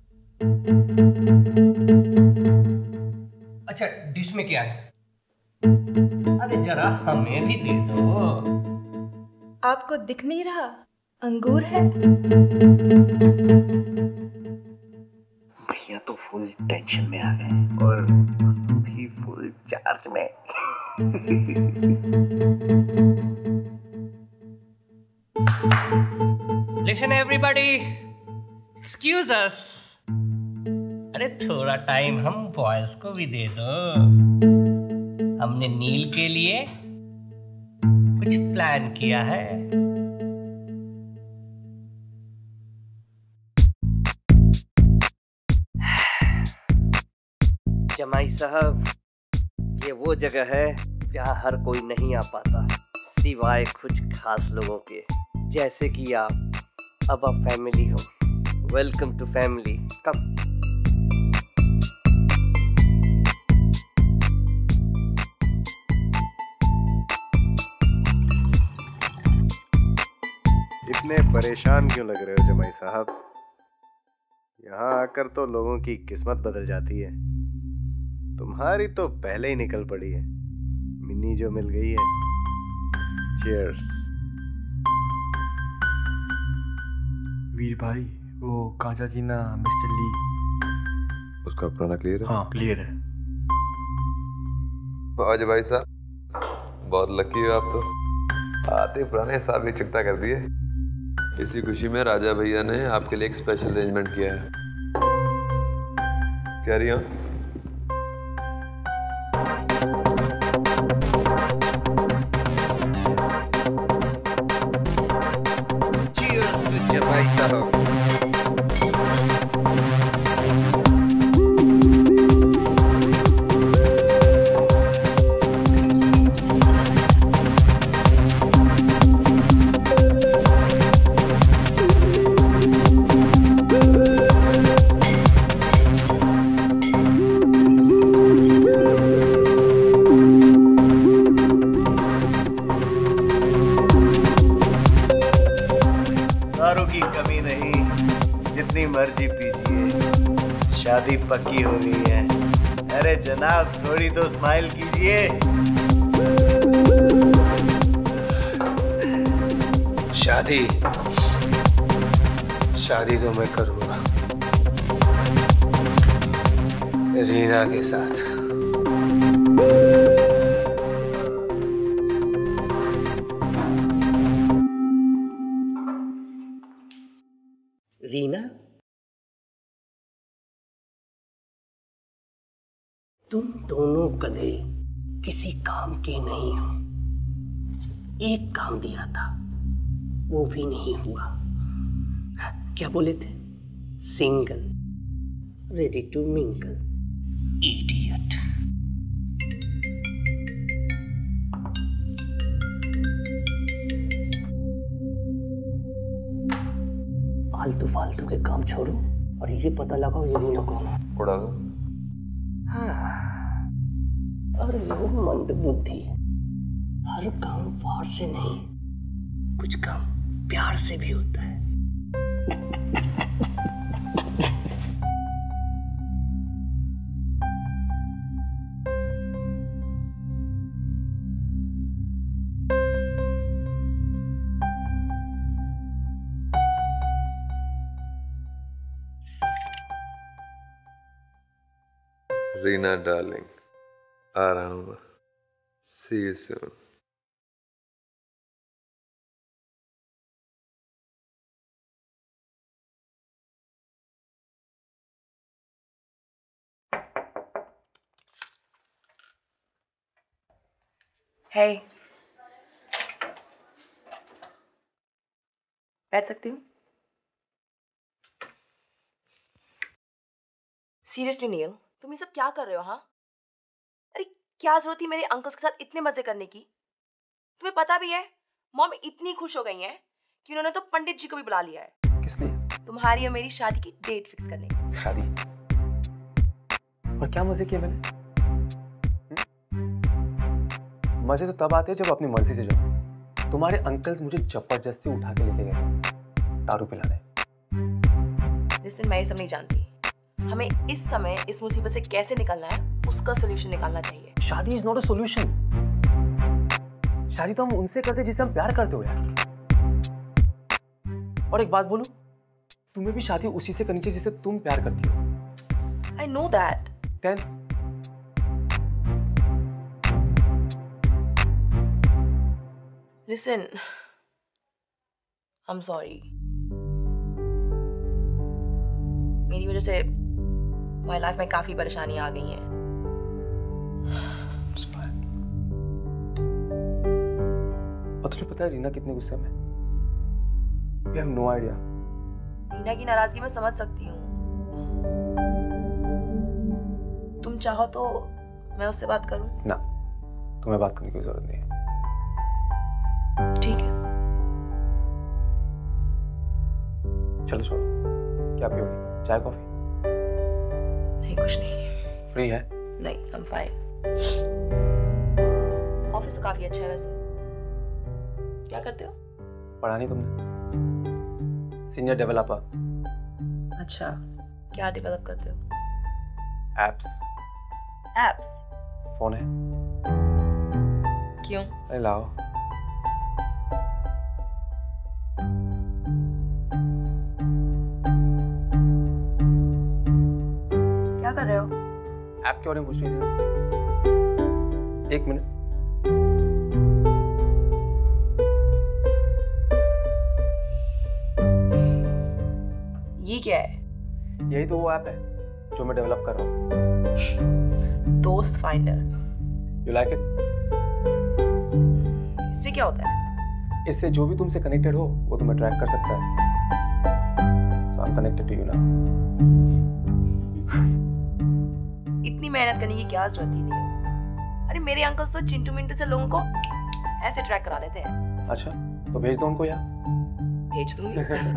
अच्छा, डिश में क्या है? अरे जरा हमें भी दे दो। आपको दिख नहीं रहा? अंगूर है। भैया तो फुल टेंशन में आ गए और भी फुल चार्ज में। Listen everybody, excuse us. अरे थोड़ा टाइम हम बॉयज को भी दे दो। हमने नील के लिए कुछ प्लान किया है। जमाई साहब, ये वो जगह है जहाँ हर कोई नहीं आ पाता सिवाय कुछ खास लोगों के, जैसे कि आप। अब आप फैमिली हो। Welcome to family. कम। इतने परेशान क्यों लग रहे हो जमाई साहब? यहाँ आकर तो लोगों की किस्मत बदल जाती है। तुम्हारी तो पहले ही निकल पड़ी है। मिन्नी जो मिल गई है। चीयर्स। वीर भाई, वो कांचा जीना मिस्टर ली, उसका पुराना क्लियर है? हाँ क्लियर है। आज भाई साहब बहुत लकी हो आप तो। आते पुराने हिसाब भी चुकता कर दिए। इसी खुशी में राजा भैया ने आपके लिए एक स्पेशल अरेंजमेंट किया है। कह रही हो? Cheers to जमाई साहब। मर्जी पीजिए, शादी पक्की हो गई है। अरे जनाब थोड़ी तो स्माइल कीजिए। शादी शादी तो मैं करूंगा रीना के साथ। रीना, तुम दोनों गधे किसी काम के नहीं हो। एक काम दिया था, वो भी नहीं हुआ। क्या बोले थे? Single ready to mingle. Idiot. फालतू फालतू के काम छोड़ो और ये पता लगाओ ये रीना कौन है। उड़ा दो। हाँ, अरे वो मंद बुद्धि। हर काम वार से नहीं, कुछ काम प्यार से भी होता है। रीना डार्लिंग, आ रहा हूँ। See you soon. Hey, बैठ सकती हूँ? सीरियसली नील, तुम ये सब क्या कर रहे हो? हाँ, अरे क्या जरूरत थी मेरे अंकल्स के साथ इतने मजे करने की? तुम्हें पता भी है मॉम इतनी खुश हो गई हैं कि उन्होंने तो पंडित जी को भी बुला लिया है। किसने? तुम्हारी और मेरी शादी की डेट फिक्स करने की। शादी? और क्या मजे किए मैंने? मजे तो तब आते हैं जब अपनी मर्जी से जाओ। तुम्हारे अंकल्स मुझे जबरदस्ती उठा के लेके गए दारू पिलाने। लिसन, मैं ये सब नहीं जानती। हमें इस समय इस मुसीबत से कैसे निकलना है उसका सोल्यूशन निकालना चाहिए। शादी इज नॉट अ सोल्यूशन। शादी तो हम उनसे करते जिसे हम प्यार करते हो यार। और एक बात बोलूं, तुम्हें भी शादी उसी से करनी चाहिए जिसे तुम प्यार करती हो। I know that. Then listen, I'm sorry. मेरी वजह से my life में काफी परेशानियां आ गई हैं. और तुझे पता है रीना कितने गुस्से में? You have no idea. Reena की नाराजगी मैं समझ सकती हूँ. तुम चाहो तो मैं उससे बात करूं? ना, तुम्हें बात करने की जरूरत नहीं है. ठीक है. चलो छोड़ो. क्या पियोगी? चाय कॉफी? नहीं, कुछ नहीं. फ्री है? नहीं, I'm fine. ऑफिस तो काफी अच्छा है वैसे. क्या करते हो? पढ़ा नहीं तुमने? Senior developer. अच्छा, क्या डेवलप करते हो? एप्स. एप्स? फोन है? क्यों? अरे लाओ. क्या कर रहे हो? ऐप के बारे में पूछ रही थी. एक मिनट. ये क्या है? यही तो वो ऐप है जो मैं डेवलप कर रहा हूँ. दोस्त फाइंडर. You like it? इससे क्या होता है? इससे जो भी तुमसे कनेक्टेड हो वो तुम्हें ट्रैक कर सकता है. So I'm connected to you now. इतनी मेहनत करने की क्या जरूरत ही थी? अरे मेरे अंकल तो चिंटू मिंटू से लोगों को ऐसे ट्रैक करा लेते हैं. अच्छा, तो भेज दो उनको यहाँ. भेज दूंगी.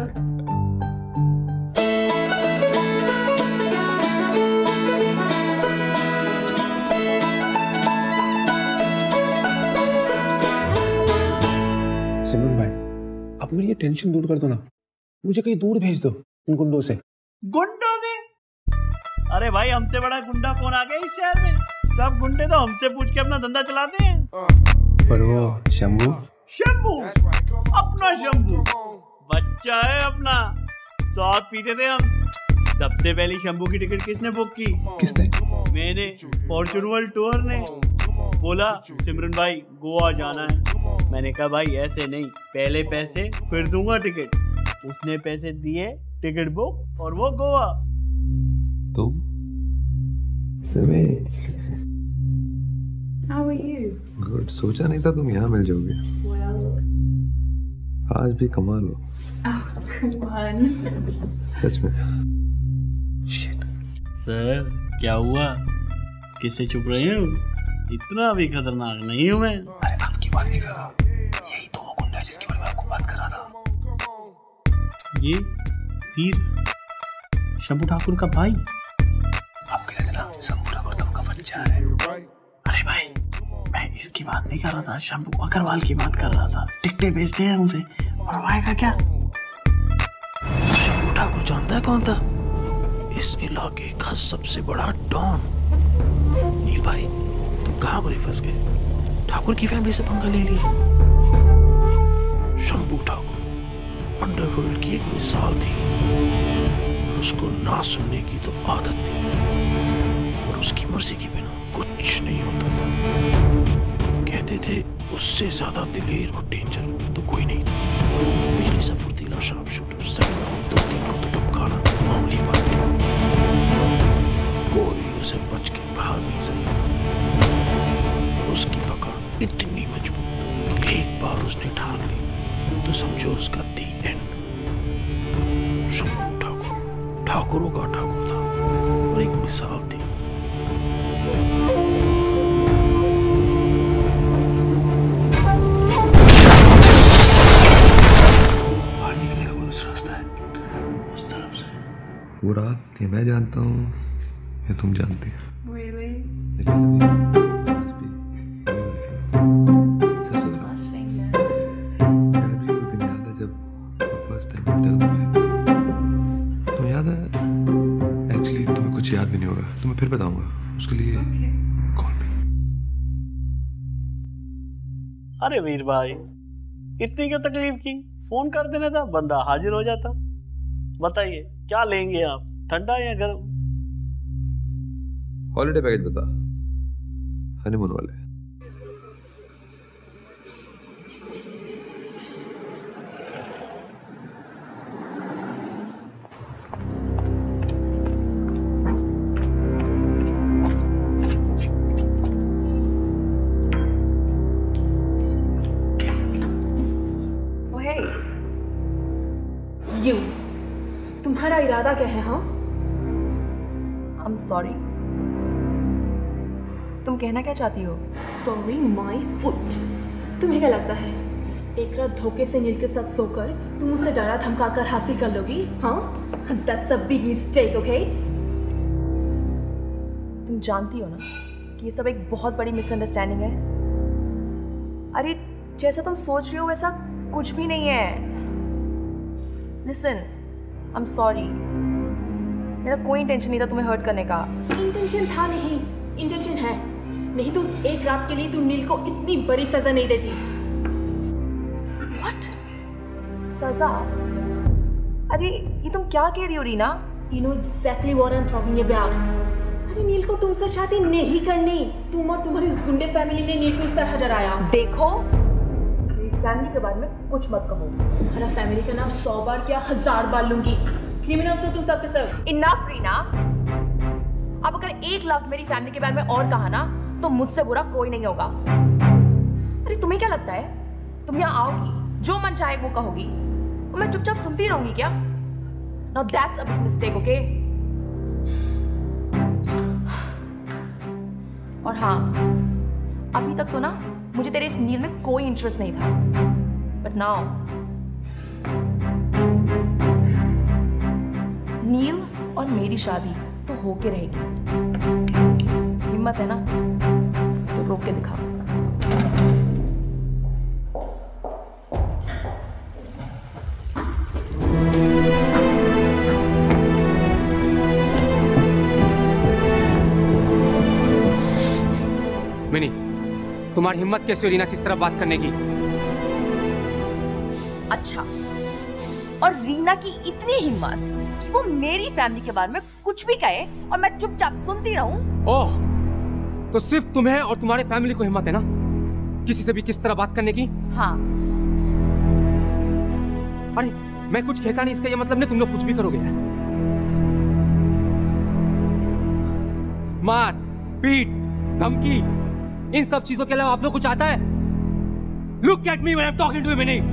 सिमरन भाई, अब मेरी ये टेंशन दूर कर दो ना. मुझे कहीं दूर भेज दो इन गुंडों से. गुंडों से? अरे भाई, हमसे बड़ा गुंडा कौन आ गया इस शहर में? सब गुंडे तो हमसे पूछ के अपना धंधा चलाते हैं. पर वो शंभू. शंभू? अपना शंभू बच्चा है अपना. साथ पीते थे हम. सबसे पहली शंभू की टिकट किसने बुक की? किसने? मैंने. फॉर्च्यून वर्ल्ड टूर ने. बोला सिमरन भाई गोवा जाना है. मैंने कहा भाई ऐसे नहीं, पहले पैसे फिर दूंगा टिकट. उसने पैसे दिए, टिकट बुक, और वो गोवा. तुम? How are you? गुड. सोचा नहीं था तुम यहाँ मिल जाओगे. Well. आज भी कमाल हो. Oh, come on. सच में. Shit. सर क्या हुआ? किससे चुप रहे हो? इतना भी खतरनाक नहीं हूँ मैं. अरे आपकी बात नहीं कर रहा. यही तो वो गुंडा है जिसके बारे में आपको बात कर रहा था. ये वीर शंभू ठाकुर का भाई. आप कहते ना शंभू ठाकुर तुमका बच्चा है. अरे भाई, मैं इसकी बात नहीं कर रहा था. शंभू अग्रवाल की बात कर रहा था. टिकटें बेचते हैं उसे. मरवाएगा क्या? शंभू ठाकुर जानता है कौन था? इस इलाके का सबसे बड़ा डॉन. नील भाई, तुम कहाँ बुरे फंस गए? ठाकुर की फैमिली से पंगा ले लिया. शंभू ठाकुर अंडरवर्ल्ड की एक मिसाल थी. उसको ना सुनने की तो आदत थी और उसकी मर्जी के बिना कुछ नहीं होता था. कहते थे उससे ज्यादा दिलेर और डेंजर तो कोई नहीं था. बिजली सा फुर्तीला शार्प शूटर. सेकंड राउंड दो तीन को तो टपकाना मामूली बात थी. कोई उसे बच के भाग नहीं सकता था. उसकी पकड़ इतनी मजबूत कि एक बार उसने ठान ली तो समझो उसका दी एंड. शंभू ठाकुर ठाकुरों का ठाकुर था और एक मिसाल थी. बाहर निकलने का कोई दूसरा रास्ता है? उस तरफ से. वो रात ये मैं जानता हूँ या तुम जानती हो? Really? याद भी नहीं होगा. तुम्हें फिर बताऊंगा. उसके लिए कॉल भी. अरे वीर भाई, इतनी क्यों तकलीफ की? फोन कर देना था, बंदा हाजिर हो जाता. बताइए क्या लेंगे आप, ठंडा या गर्म? हॉलिडे पैकेज बता, हनीमून वाले। You, तुम्हारा इरादा क्या है? हाँ, I'm sorry. तुम कहना क्या चाहती हो? Sorry my foot. तुम्हें क्या लगता है एक रात धोखे से नील के साथ सोकर तुम उसे डरा धमका कर हासिल कर लोगी? हाँ, That's a big mistake, okay? तुम जानती हो ना कि ये सब एक बहुत बड़ी मिसअंडरस्टैंडिंग है। अरे जैसा तुम सोच रही हो वैसा कुछ भी नहीं है। Listen, I'm sorry. मेरा कोई इंटेंशन नहीं था तुम्हें हर्ट करने का। इंटेंशन था नहीं, इंटेंशन है। नहीं तो उस एक रात के लिए तू नील को इतनी बड़ी सजा नहीं देती। What? सजा? अरे ये तुम क्या कह रही हो Reena? You know exactly what I'm talking about. अरे नील को तुमसे शादी नहीं करनी। तुम और तुम्हारी इस गुंडे फैमिली ने नील को इस तरह डराया। देखो, फैमिली के बारे में कुछ मत कहो। तुम्हारा फैमिली का नाम सौ बार क्या हजार बार लूंगी। क्रिमिनल से तुम सबके सब। इनफ रीना। अब अगर एक लफ्ज मेरी फैमिली के बारे में और कहा ना तो मुझसे बुरा कोई नहीं होगा। अरे तुम्हें क्या लगता है तुम यहाँ आओगी, जो मन चाहे वो कहोगी और मैं चुपचाप सुनती रहूंगी क्या? Now that's a big mistake, okay? और हाँ, अभी तक तो ना मुझे तेरे इस नील में कोई इंटरेस्ट नहीं था, बट नाउ नील और मेरी शादी तो होके रहेगी। हिम्मत है ना तो रोक के दिखा। मिनी, तुम्हारी हिम्मत कैसे हो रीना से इस तरह बात करने की? अच्छा, और रीना की इतनी हिम्मत कि वो मेरी फैमिली के बारे में कुछ भी कहे और मैं चुपचाप सुनती रहूं? ओह, तो सिर्फ तुम्हें और तुम्हारे फैमिली को हिम्मत है ना किसी से भी किस तरह बात करने की? हाँ। अरे मैं कुछ कहता नहीं, इसका ये मतलब नहीं तुम लोग कुछ भी करोगे यार। मार, पीट, धमकी, इन सब चीजों के अलावा आप लोग कुछ आता है? Look at me when I'm talking to you, Minnie.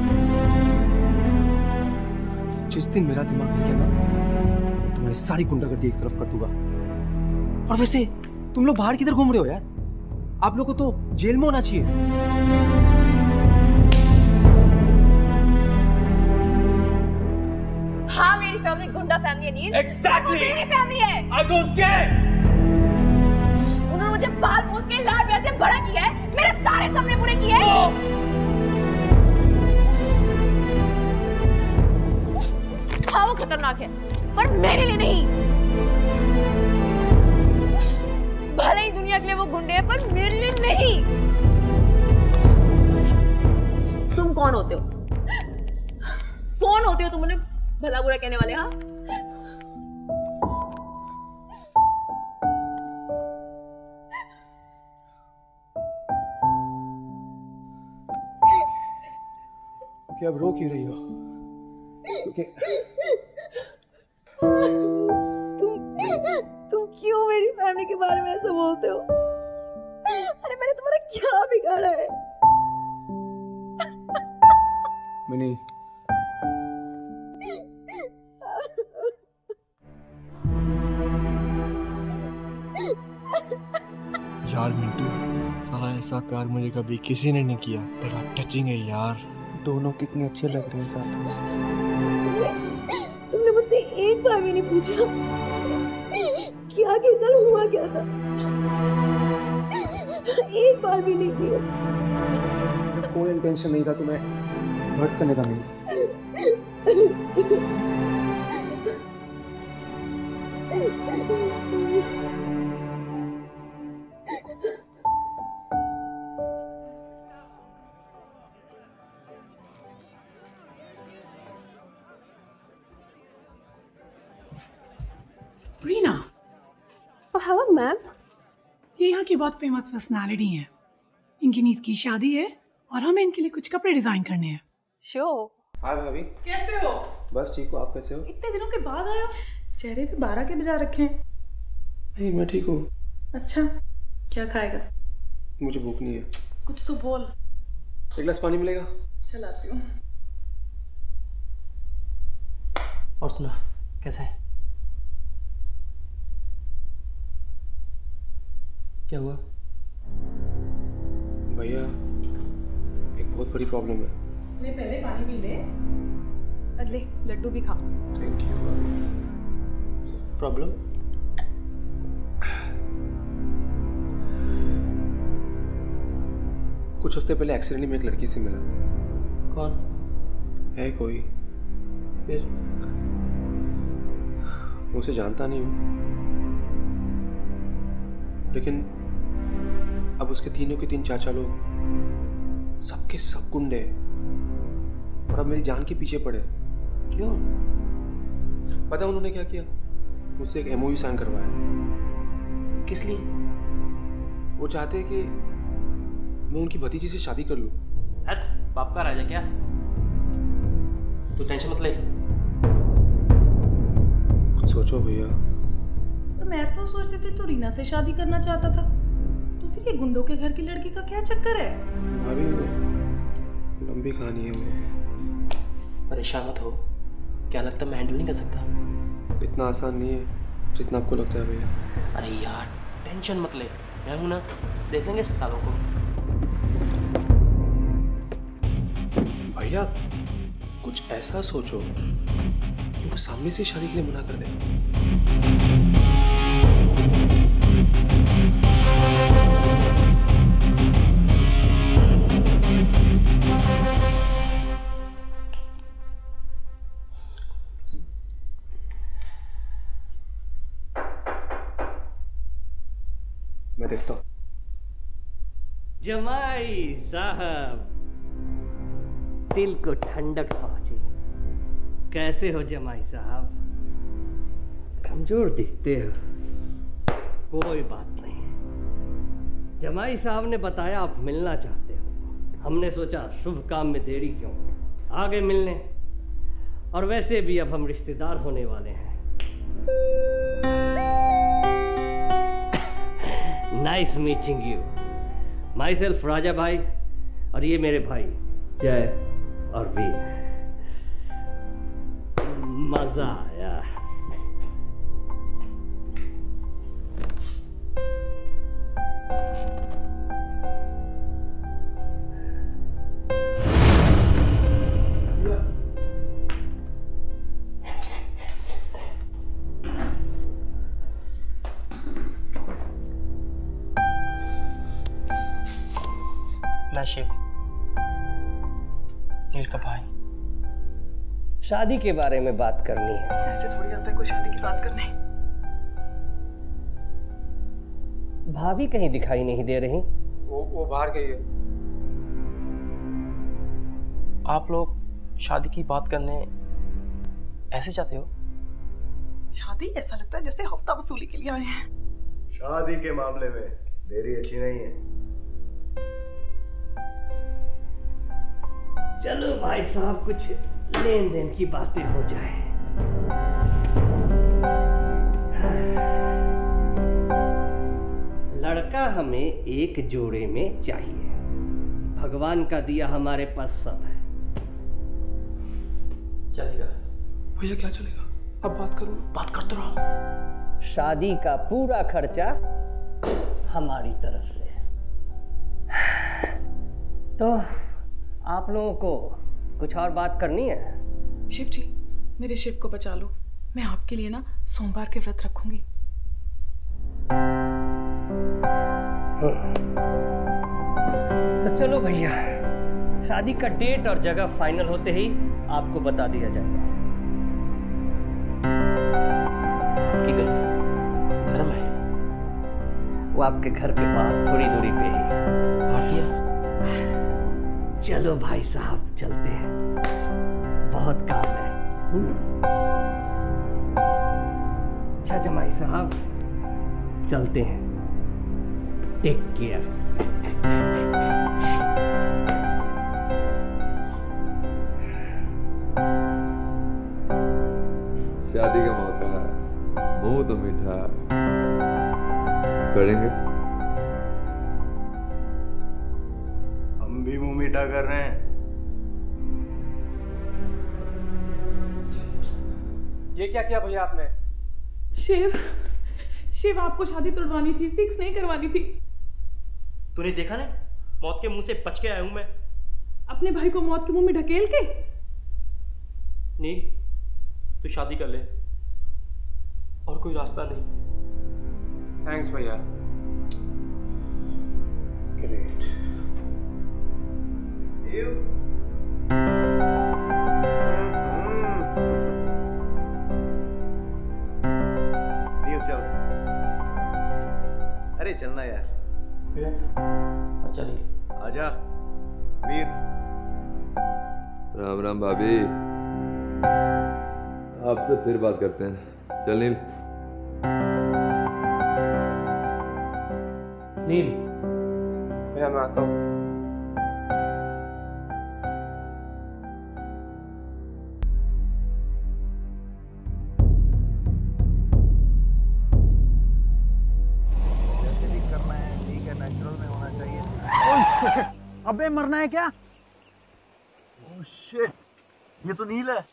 जिस दिन मेरा दिमाग नहीं गया ना, तुम्हारी सारी गुंडागर्दी एक तरफ कर दूंगा। और वैसे तुम लोग बाहर किधर घूम रहे हो यार? आप लोग को तो जेल में होना चाहिए। हाँ, मेरी फैमिली गुंडा फैमिली है नील। Exactly. मेरी फैमिली है। I don't care. उन्होंने मुझे बाल पोंछ के लाड प्यार से बड़ा किया है, मेरे सारे सपने पूरे किए हैं। हाँ, वो खतरनाक है, पर मेरे लिए नहीं। भले ही दुनिया के लिए वो गुंडे हैं, पर मेरे लिए नहीं। तुम कौन होते हो? कौन होते हो तुम उन्हें भला बुरा कहने वाले? हाँ, कि अब रो क्यों रही हो? क्योंकि तुम तुम क्यों मेरी फैमिली के बारे में ऐसा बोलते हो? अरे मैंने तुम्हारा क्या बिगाड़ा है? मिनी, यार मिंटू, साला ऐसा प्यार मुझे कभी किसी ने नहीं किया। बड़ा टचिंग है यार। दोनों कितने अच्छे लग रहे हैं साथ में। तुमने मुझसे एक बार भी नहीं पूछा कि आगे कल हुआ क्या था? एक बार भी नहीं किया। कोई इंटेंशन नहीं था तुम्हें हर्ट करने का। नहीं, Oh, hello, रॉन्ग मैम? ये यहाँ की बहुत फेमस पर्सनालिटी हैं। इनकी नीस की शादी है और हमें इनके लिए कुछ कपड़े डिजाइन करने हैं। श्योर। हाय भाभी, कैसे हो? बस ठीक हो, आप कैसे हो? इतने दिनों के बाद आए हो, चेहरे पे बारह के बजा रखे हैं। नहीं, मैं ठीक हूँ। अच्छा, क्या खाएगा? मुझे भूख नहीं है। कुछ तो बोल। एक गिलास पानी मिलेगा? चल आती हूँ। और सुना, कैसा है? क्या हुआ? भैया, एक बहुत बड़ी प्रॉब्लम है। ले पहले पानी पी ले। अगले लड्डू भी खा। Thank you. प्रॉब्लम? कुछ हफ्ते पहले एक्सीडेंटली मैं एक लड़की से मिला। कौन है? कोई। फिर? मैं उसे जानता नहीं हूँ, लेकिन अब उसके तीनों के तीन चाचा लोग सबके सब गुंडे और अब मेरी जान के पीछे पड़े। क्यों? पता है उन्होंने क्या किया? मुझसे एक एमओयू साइन करवाया। किस लिए? वो चाहते हैं कि मैं उनकी भतीजी से शादी कर लूं। हट, बाप का राजा क्या? तू टेंशन मत ले। कुछ सोचो भैया। तो मैं तो सोचती थी तू रीना से शादी करना चाहता था, तो फिर ये गुंडों के घर की लड़की का क्या चक्कर है? अभी लंबी कहानी है वो। परेशान मत हो, क्या लगता मैं हैंडल नहीं कर सकता? इतना आसान नहीं है जितना आपको लगता है भैया। अरे यार टेंशन मत ले, मैं हूं ना, देख लेंगे सालों को। भैया कुछ ऐसा सोचो कि वो सामने से शादी के लिए मना कर दे। मैं देखता हूँ। जमाई साहब, दिल को ठंडक पहुंची। कैसे हो जमाई साहब? कमजोर दिखते हो। कोई बात नहीं, जमाई साहब ने बताया आप मिलना चाहते हो। हमने सोचा शुभ काम में देरी क्यों, आगे मिलने। और वैसे भी अब हम रिश्तेदार होने वाले हैं। Nice meeting you. Myself Raja भाई, और ये मेरे भाई जय और वीर। मजा आया। मैं शिव, नील का भाई। शादी के बारे में बात करनी है। ऐसे थोड़ी आता है कोई शादी की बात करने। भाभी कहीं दिखाई नहीं दे रही। वो वो बाहर गई है। आप लोग शादी की बात करने ऐसे चाहते हो? शादी? ऐसा लगता है जैसे हफ्ता वसूली के लिए आए हैं। शादी के मामले में देरी अच्छी नहीं है। चलो भाई साहब, कुछ लेन देन की बातें हो जाए। लड़का हमें एक जोड़े में चाहिए। भगवान का दिया हमारे पास सब है। चलेगा भैया? क्या चलेगा? अब बात करो। बात करते रहो। शादी का पूरा खर्चा हमारी तरफ से। तो आप लोगों को कुछ और बात करनी है? शिव जी, मेरे शिव को बचा लो। मैं आपके लिए ना सोमवार के व्रत रखूंगी। तो चलो भैया, शादी का डेट और जगह फाइनल होते ही आपको बता दिया जाएगा। कि घर में वो आपके घर के बाहर थोड़ी दूरी पे ही। भाटिया? चलो भाई साहब, चलते हैं, बहुत काम है। अच्छा जमाई साहब, चलते हैं। Take care. शादी का मौका, मुंह तो मीठा करेंगे। हम भी मुंह मीठा कर रहे हैं। ये क्या किया भैया आपने? शिव, शिव आपको शादी तोड़वानी थी, फिक्स नहीं करवानी थी। तूने देखा ना, मौत के मुंह से बच के आया हूं मैं। अपने भाई को मौत के मुंह में ढकेल के। नील, तू शादी कर ले, और कोई रास्ता नहीं। थैंक्स भैया। ग्रेट। चल। अरे चलना यार। अच्छा नहीं। आजा वीर। राम राम भाभी, आपसे फिर बात करते हैं। चल नील। नील भैया मैं आता हूँ। अबे मरना है क्या? ओह शिट, ये तो नील है।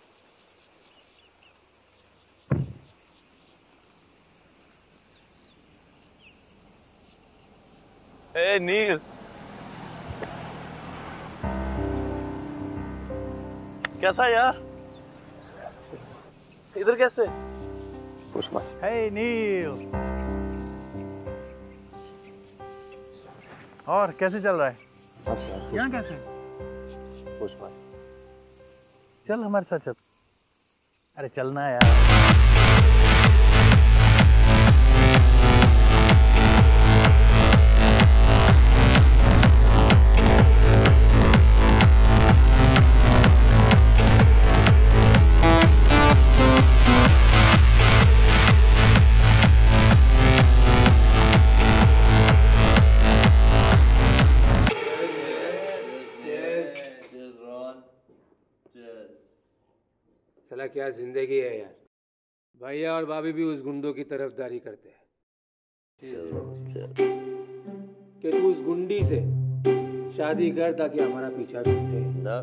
ए नील, कैसा यार? इधर कैसे? कुछ मत। हे नील, और कैसे चल रहा है? यहाँ कैसे? कुछ मत। चल हमारे साथ चल। अरे चलना यार। साला क्या जिंदगी है यार। भैया और भाभी भी उस गुंडों की तरफदारी करते हैं कि तू उस गुंडी से शादी कर ताकि हमारा पीछा छूटे।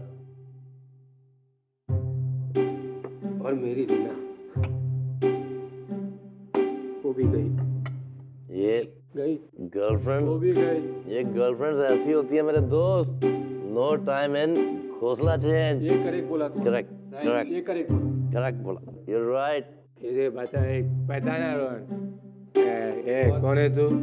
और मेरी रीना वो भी गई। ये गई गर्लफ्रेंड, वो भी गई। ये गर्लफ्रेंड्स ऐसी होती है मेरे दोस्त। नो टाइम इन घोसला चेंज। ये करेक्ट बोला तू। करेक्ट करेक्ट ये करेक्ट बोला। करेक्ट बोला। You right. ये बता एक पता ना रोहन। ए, ए कौन है तू?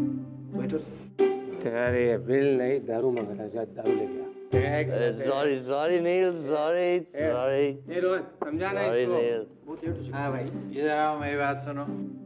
अरे बिल नहीं, दारू मंगाता जा, दारू ले गया। Sorry sorry Neel, sorry sorry. ए रोहन समझाना इसको। हाँ भाई, इधर आओ, मेरी बात सुनो।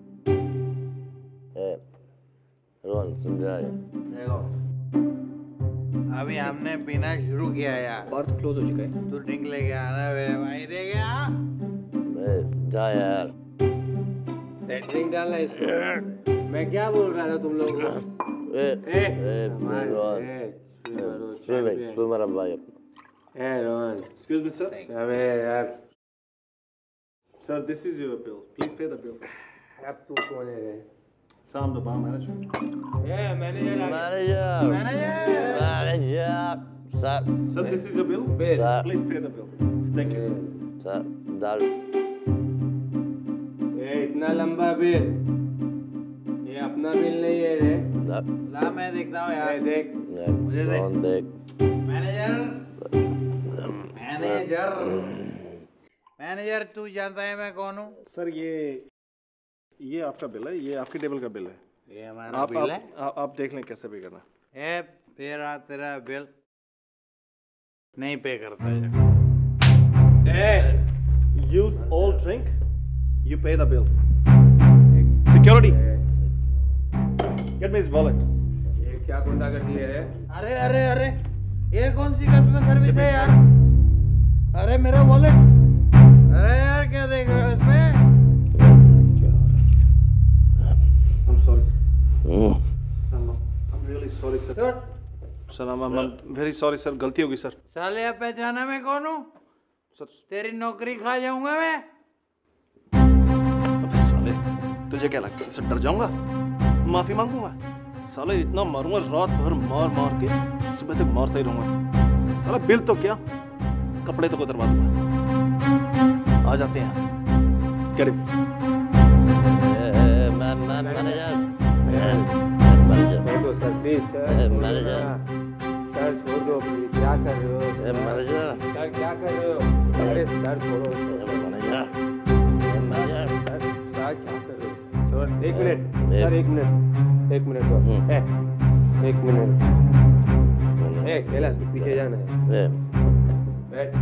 ए रोहन समझा जा। देखो अभी हमने पीना शुरू किया यार। बार तो क्लोज हो चुका है। तू ड्रिंक लेके आना मेरे भाई, दे गया। जा यार। ड्रिंक डालना इसको। मैं क्या बोल रहा था तुम लोगों को? ए ए ए रोहन, स्विम स्विम मेरा भाई अपना। ए रोहन, एक्सक्यूज मी सर। अबे यार sir, this is your bill, please pay the bill. अब तू कौन है रे? Sam the bar manager. Yeah, manager. Manager. Manager. Manager. Sir. Sir, this is your bill. Bill. Sir. Please pay the bill. Thank you. Sir, दारू। ये इतना लंबा बिल, ये अपना बिल नहीं है रे। ला मैं देखता हूँ यार। देख। मुझे देख। देख। मैनेजर। मैनेजर। मैनेजर, तू जानता है मैं कौन हूँ? सर ये ये आपका बिल है, ये आपके टेबल का बिल है। ये हमारा आप, बिल आप, है। आप, आप देख लें कैसे पे करना। ए तेरा तेरा बिल नहीं पे करता है। You all drink, you pay the bill. Security, get me his wallet. ये क्या गुंडागर्दी है रे? अरे अरे अरे, ये कौन सी कस्टमर सर्विस है यार? अरे मेरा वॉलेट। अरे यार क्या देख रहे हो इसमें? I'm sorry. Sir I am very sorry sir, गलती होगी सर। साले अब पहचाना मैं कौन हूँ? तेरी नौकरी खा जाऊंगा मैं। अबे साले, तुझे क्या लगता है सर डर जाऊंगा? माफी मांगूंगा? साले इतना मारूंगा रात भर मार मार के सुबह तक मारता ही रहूंगा। साला बिल तो क्या, कपड़े तो उतरवा दूंगा। आ जाते हैं। क्या सर छोड़ दो, क्या कर रहे हो सर? क्या कर रहे हो? अरे सर छोड़ो सर, क्या कर रहे हो? छोड़, एक मिनट सर, एक मिनट एक मिनट तो ए, एक मिनट ए, कैलाश तू पीछे जाना है। बैठ।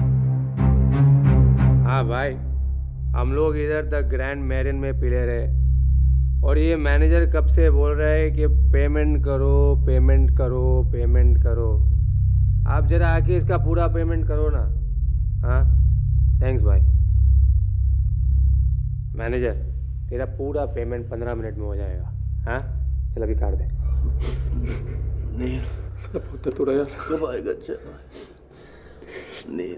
हाँ भाई, हम लोग इधर द ग्रैंड मैरिन में पिले रहे और ये मैनेजर कब से बोल रहा है कि पेमेंट करो पेमेंट करो पेमेंट करो। आप जरा आके इसका पूरा पेमेंट करो ना। हाँ थैंक्स भाई। मैनेजर तेरा पूरा पेमेंट पंद्रह मिनट में हो जाएगा। हाँ चल अभी काट दे। नहीं सब होता थोड़ा यार, कब आएगा? नहीं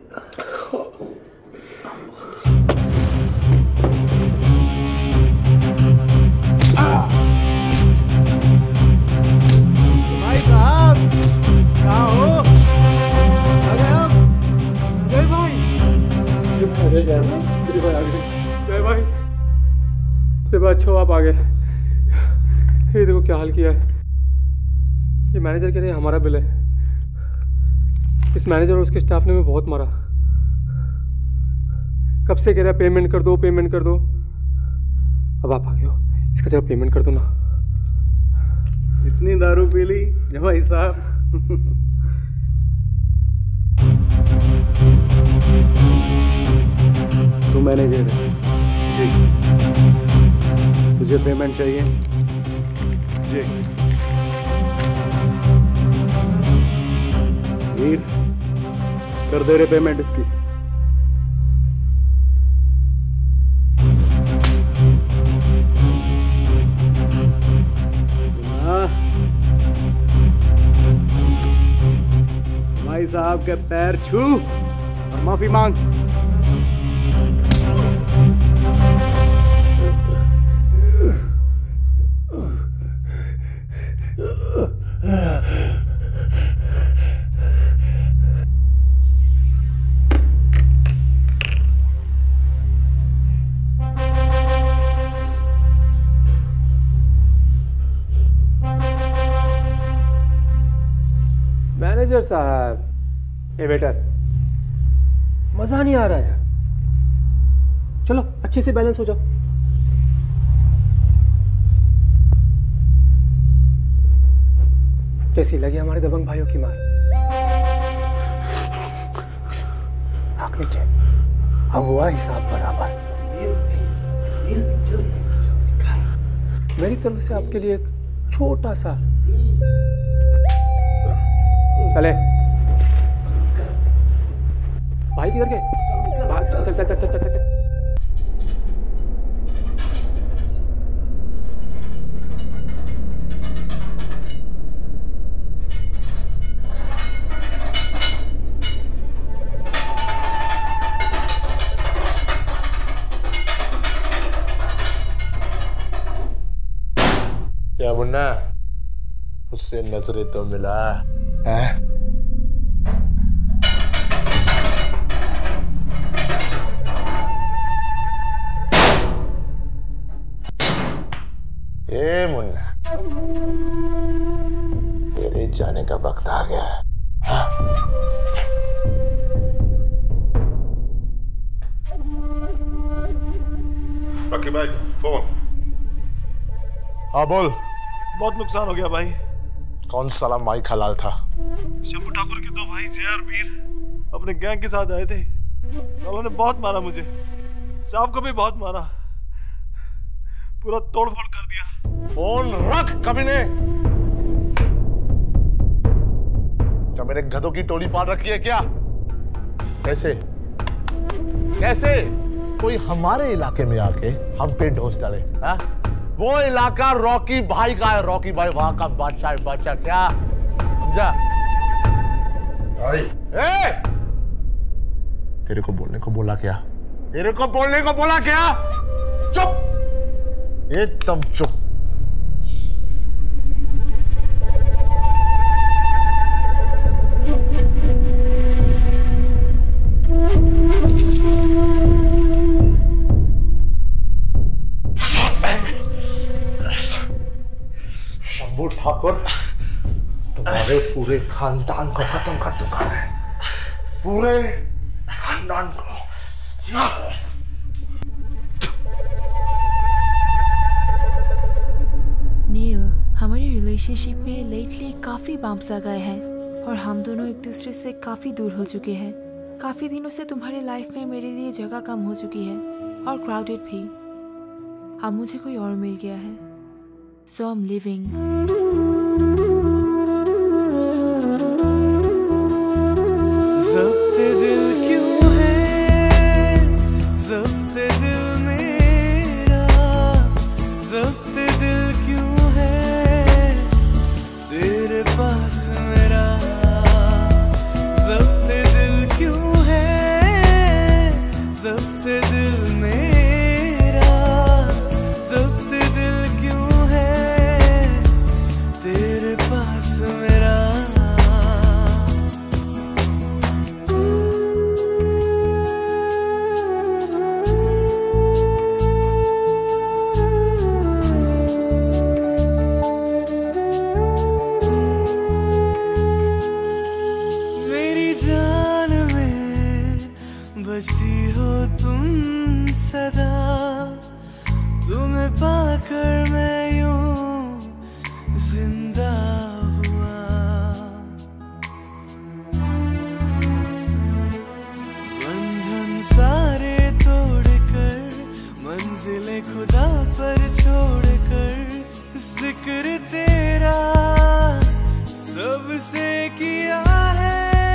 भाई साहब कहाँ हो? अरे आप जय भाई, जय जय भाई आ गए। जय भाई, जय भाई अच्छा आप आ गए। ये देखो क्या हाल किया है। ये मैनेजर कह रहे हैं हमारा बिल है। इस मैनेजर और उसके स्टाफ ने हमें बहुत मारा। कब से कह रहा है पेमेंट कर दो पेमेंट कर दो। अब आप आ गए हो, इसका जरा पेमेंट कर दो ना। इतनी दारू पी ली जमाई साहब? तू मैनेजर है जी, तुझे पेमेंट चाहिए जी। वीर कर दे रहे पेमेंट इसकी। भाई साहब के पैर छू और माफी मांग। मैनेजर साहब, ए वेटर, मजा नहीं आ रहा है। चलो अच्छे से बैलेंस हो जाओ। कैसी लगी हमारे दबंग भाइयों की मार? आँख नीचे, अब हुआ हिसाब बराबर। मेरी तरफ से आपके लिए एक छोटा सा चले। भाई किधर गए? चल चल चल चल चल चल। क्या मुन्ना, उससे नजरें तो मिला है? ए मुन्ना, तेरे जाने का वक्त आ गया है। हाँ? रॉकी भाई फोन। हाँ बोल। बहुत नुकसान हो गया भाई। कौन साला माइक हलाल था? शंभू ठाकुर के दो भाई जय और वीर अपने गैंग के साथ आए थे। उन्होंने बहुत मारा मुझे, साहब को भी बहुत मारा, पूरा तोड़ फोड़ कर दिया। फोन रख कमीने। क्या मेरे गधों की टोली पाल रखी है क्या? कैसे कैसे कोई हमारे इलाके में आके हम पे ढोस डाले? वो इलाका रॉकी भाई का है। रॉकी भाई वहां का बादशाह है। बादशाह क्या जा। आई। ए! तेरे को बोलने को बोला क्या? तेरे को बोलने को बोला क्या? चुप, एकदम चुप। शंभू ठाकुर तुम्हारे पूरे खानदान को खत्म कर चुका है, पूरे खानदान को। नील, हमारी रिलेशनशिप में लेटली काफ़ी बम्प्स आ गए हैं और हम दोनों एक दूसरे से काफ़ी दूर हो चुके हैं। काफ़ी दिनों से तुम्हारी लाइफ में मेरे लिए जगह कम हो चुकी है और क्राउडेड भी। अब मुझे कोई और मिल गया है, सो आई एम लिविंग। ज़ब्ते दिल क्यों है, ज़ब्ते दिल मेरा, ज़ब्ते दिल क्यों है तेरे पास मेरा, ज़ब्ते दिल क्यों है, ज़ब्ते दिल मेरा, ज़ब्ते दिल क्यों है तेरे पास मेरा। बसी हो तुम सदा, तुम्हें पाकर मैं यूं जिंदा हुआ। बंधन सारे तोड़कर, मंजिले खुदा पर छोड़कर, जिक्र तेरा सबसे किया है।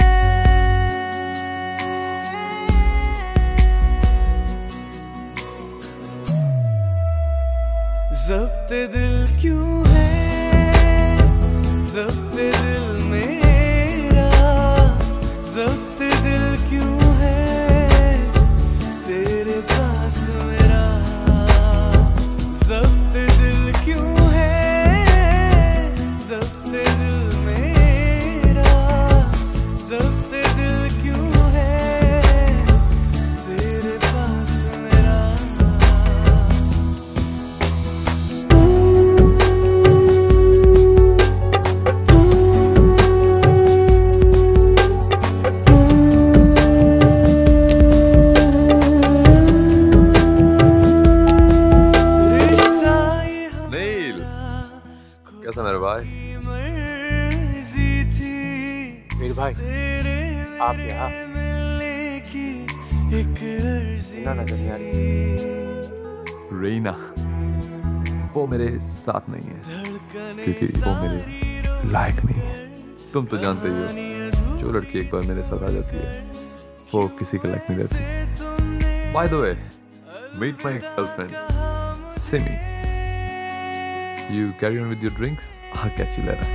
ज़ब्ते दिल क्यों है, ज़ब्ते दिल मेरा, ज़ब्ते दिल क्यों है तेरे पास मेरा, ज़ब्ते दिल क्यों है, ज़ब्ते दिल मेरा, ज़ब्ते दिल क्यों है तेरे पास मेरा। कैसा मेरे भाई? मेरे भाई, आप यहाँ रीना नजर नहीं आ रही। रीना वो मेरे साथ नहीं है क्योंकि वो मेरे लायक नहीं है। तुम तो जानते ही हो, जो लड़की एक बार मेरे साथ आ जाती है वो किसी के लायक नहीं रहती। By the way, meet my girlfriend Simi. You carry on with your drinks. I'll catch you later.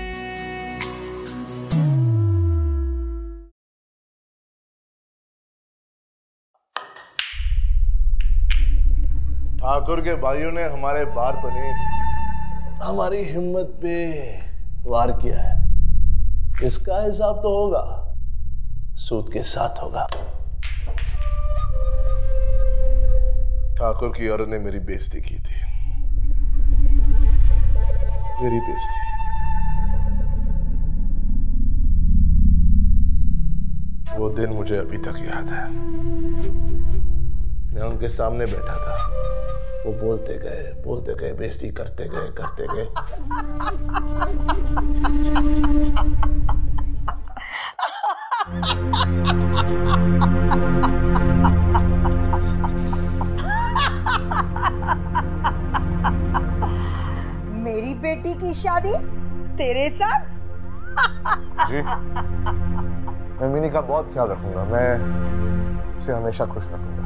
Thakur के भाइयों ने हमारे बार बने हमारी हिम्मत पे वार किया है। इसका हिसाब तो होगा, सूद के साथ होगा। ठाकुर की औरत ने मेरी बेइज्जती की थी, मेरी बेइज्जती। वो दिन मुझे अभी तक याद है। मैं उनके सामने बैठा था, वो बोलते गए बोलते गए बेइज्जती करते गए करते गए। मेरी बेटी की शादी तेरे साथ? जी, मैं मिनी का बहुत ख्याल रखूंगा। मैं उसे हमेशा खुश रखूंगा।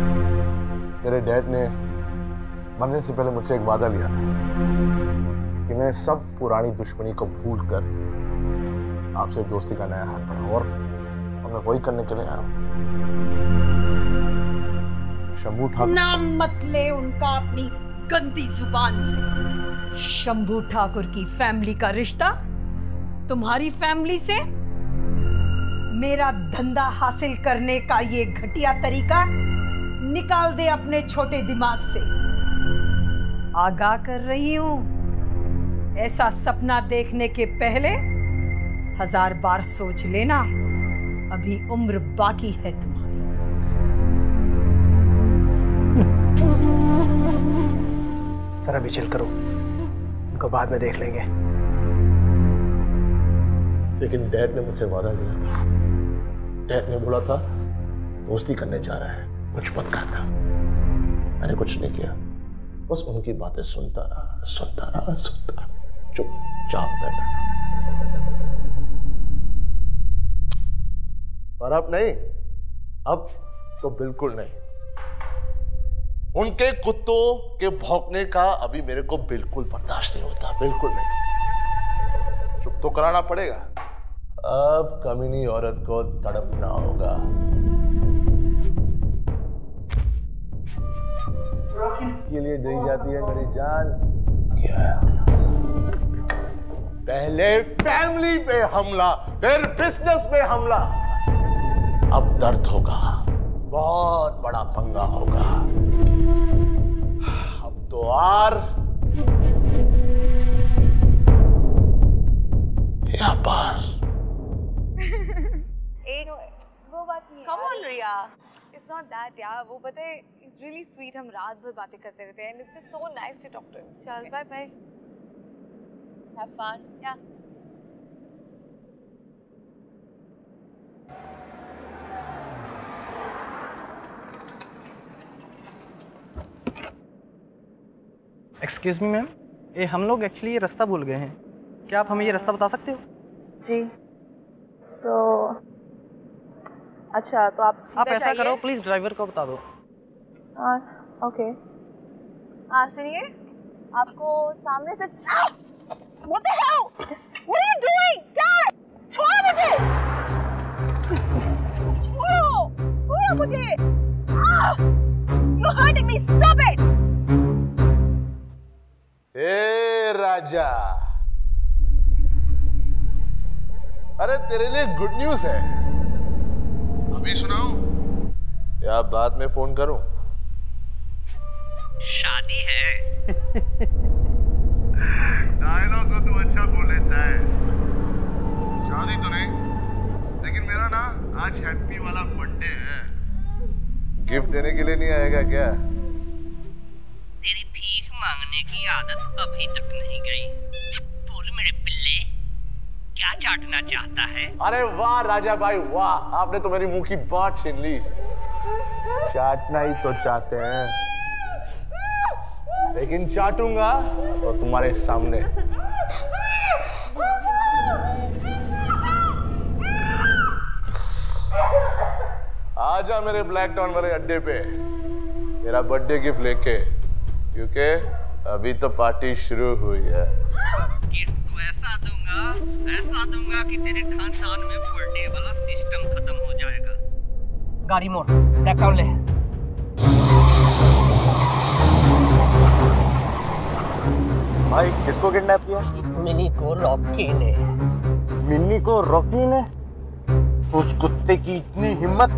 मेरे डैड ने मरने से पहले मुझसे एक वादा लिया था कि मैं सब पुरानी दुश्मनी को भूलकर आपसे दोस्ती का नया हाथ बढ़ाऊं और मैं वही करने के लिए आया हूं। शंभू ठाकुर नाम मत ले उनका अपनी गंदी जुबान से। शंभू ठाकुर की फैमिली का रिश्ता तुम्हारी फैमिली से? मेरा धंधा हासिल करने का ये घटिया तरीका निकाल दे अपने छोटे दिमाग से। आगाह कर रही हूं, ऐसा सपना देखने के पहले हजार बार सोच लेना, अभी उम्र बाकी है तुम्हारी। सर अभी चिल करो, उनको बाद में देख लेंगे। लेकिन डैड ने मुझसे वादा किया था, डैड ने बोला था दोस्ती करने जा रहा है, कुछ मत करना। मैंने कुछ नहीं किया, बस उनकी बातें सुनता रहा सुनता रहा सुनता रहा चुपचाप बैठा। पर अब नहीं, अब तो बिल्कुल नहीं। उनके कुत्तों के भौंकने का अभी मेरे को बिल्कुल बर्दाश्त नहीं होता, बिल्कुल नहीं। चुप तो कराना पड़ेगा। अब कमीनी औरत को तड़पना होगा। के लिए दी जाती है मेरी जान। क्या पहले फैमिली पे हमला, फिर बिजनेस पे हमला, अब दर्द होगा, बहुत बड़ा पंगा होगा। अब तो आर या पार। एक वो बात नहीं। Come on, Riya. It's not that, यार। वो पता है, it's really sweet। हम रात भर बातें करते रहते हैं, and it's just so nice to talk to him. चल, bye bye. Have fun. Yeah. Excuse me ma'am, ये हम लोग एक्चुअली ये रास्ता भूल गए हैं। क्या आप हमें ये रास्ता बता सकते हो? जी। So, अच्छा तो आप सीधा आप ऐसा जाइए। करो, प्लीज ड्राइवर को बता दो। हाँ, ओके। हाँ सुनिए, आपको सामने से What the hell? What are you doing? क्या? छोड़ो मुझे! छोड़ो! छोड़ो मुझे! Ah! You're hurting me! Stop it! ए राजा, अरे तेरे लिए गुड न्यूज है। अभी सुनाऊं या बाद में फोन करूं? शादी है। डायलॉग को तू अच्छा बोल लेता है। शादी तो नहीं, लेकिन मेरा ना आज हैप्पी वाला बर्थडे है। गिफ्ट देने के लिए नहीं आएगा क्या? तेरी भीख मांगने की आदत अभी तक नहीं गई। बोल मेरे पिल्ले, क्या चाटना चाहता है? अरे वाह राजा भाई वाह, आपने तो मेरी मुंह की बात छीन ली। चाटना ही तो चाहते हैं, लेकिन चाटूंगा तो तुम्हारे सामने। आजा मेरे ब्लैक टाउन वाले अड्डे पे मेरा बर्थडे गिफ्ट लेके, क्योंकि अभी तो पार्टी शुरू हुई है। गिफ्ट तो ऐसा दूंगा, ऐसा दूंगा कि तेरे खानदान में बर्थडे वाला सिस्टम खत्म हो जाएगा। गाड़ी मोड़, ब्लैक टाउन ले। भाई किसको किडनैप किया? मिनी को रॉकी ने। मिनी को रॉकी ने? उस कुत्ते की इतनी हिम्मत,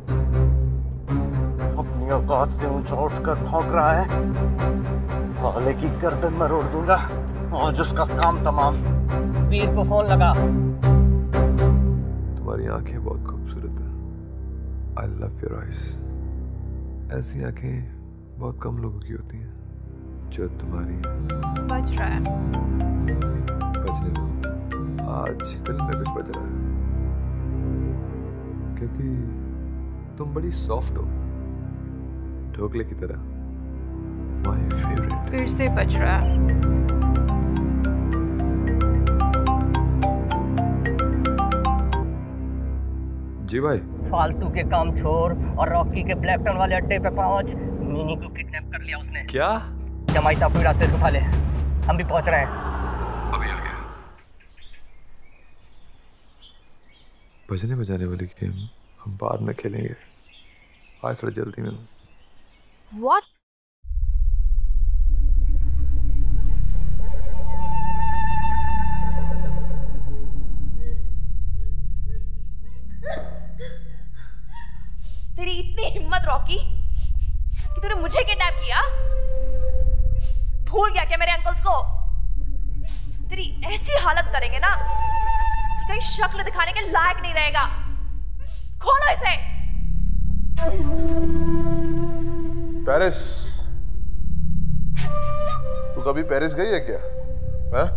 अपनी औकात से ऊंचा उठकर भौंक रहा है। साले की गर्दन में रोड़ दूंगा और जिसका काम तमाम। वीर को फोन लगा। तुम्हारी आंखें बहुत खूबसूरत हैं। I love your eyes. ऐसी आंखें बहुत कम लोगों की होती हैं जो तुम्हारी। बज रहा है। बजने दो, आज दिल में कुछ बज रहा है, क्योंकि तुम बड़ी सॉफ्ट हो, ढोकले की तरह। My favorite. फिर से बज रहा है। जी भाई। फालतू के काम छोड़ और रॉकी के ब्लैक टाउन वाले अड्डे पे पहुंच। मिनी को किडनैप कर लिया उसने। क्या? जमाई साहब को रास्ते से उठा ले, हम भी पहुंच रहे हैं। बजने बजाने वाली गेम हम बाद में खेलेंगे, आज थोड़ी जल्दी में हूँ। What? तेरी इतनी हिम्मत रॉकी कि तूने मुझे किडनैप किया? भूल गया क्या मेरे अंकल्स को? तेरी ऐसी हालत करेंगे ना कि कहीं शक्ल दिखाने के लायक नहीं रहेगा। खोलो इसे। पेरिस, तू कभी पेरिस गई है क्या? है?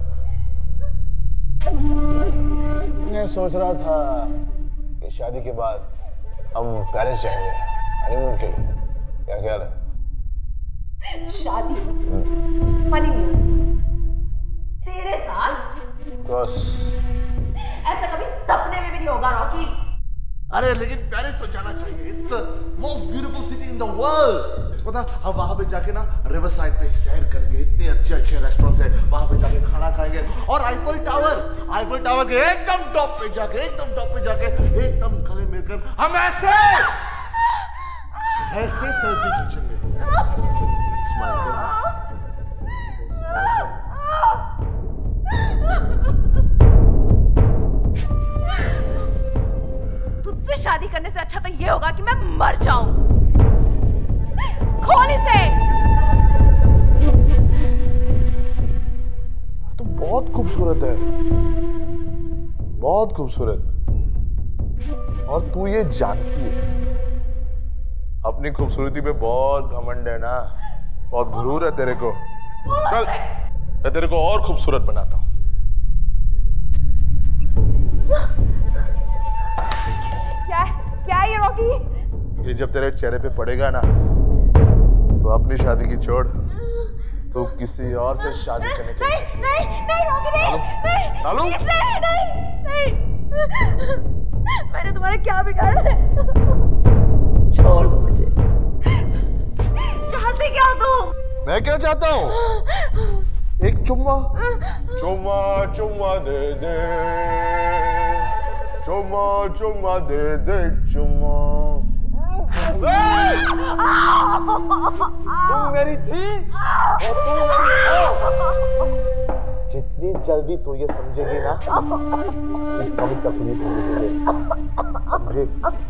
मैं सोच रहा था कि शादी के बाद हम पेरिस जाएंगे हनीमून के लिए, क्या ख्याल है? शादी? हनीमून? तेरे साथ? बस ऐसा कभी सपने में भी नहीं होगा रॉकी। अरे लेकिन पेरिस तो जाना चाहिए। It's the most beautiful city in the world. पता हम वहां पे जाके ना रिवर साइड पे सैर करेंगे, इतने अच्छे अच्छे रेस्टोरेंट्स हैं, वहां पे जाके खाना खाएंगे और आईफल टावर आईफल टावर के एकदम टॉप पे जाके एकदम टॉप पे जाके एकदम गले मिलकर हम ऐसे ऐसे सेल्फी खींचेंगे। स्माइल कर। तुझसे शादी करने से अच्छा तो ये होगा कि मैं मर जाऊं। खोल इसे। तू बहुत खूबसूरत है, बहुत खूबसूरत, और तू ये जानती है। अपनी खूबसूरती पे बहुत घमंड है ना, बहुत गुरूर है तेरे को। चल मैं तेरे को और खूबसूरत बनाता हूं। क्या क्या है ये रॉकी? ये जब तेरे चेहरे पे पड़ेगा ना तो अपनी शादी की छोड़ तो किसी और से शादी करने के लिए। नहीं नहीं नहीं रॉकी नहीं नहीं लालू? नहीं नहीं नहीं मैंने तुम्हारा क्या बिगाड़ा है? छोड़ मुझे। चाहते क्या हो तुम? मैं क्या चाहता हूँ? एक चुम्मा चुम्मा चुम्मा दे दे, चुम्मा चुम्मा दे दे, चुम्मा। तुम मेरी थी और तुम मेरी हो। जितनी जल्दी तू ये समझेगी ना कभी तकलीफ होगी तुझे, समझे?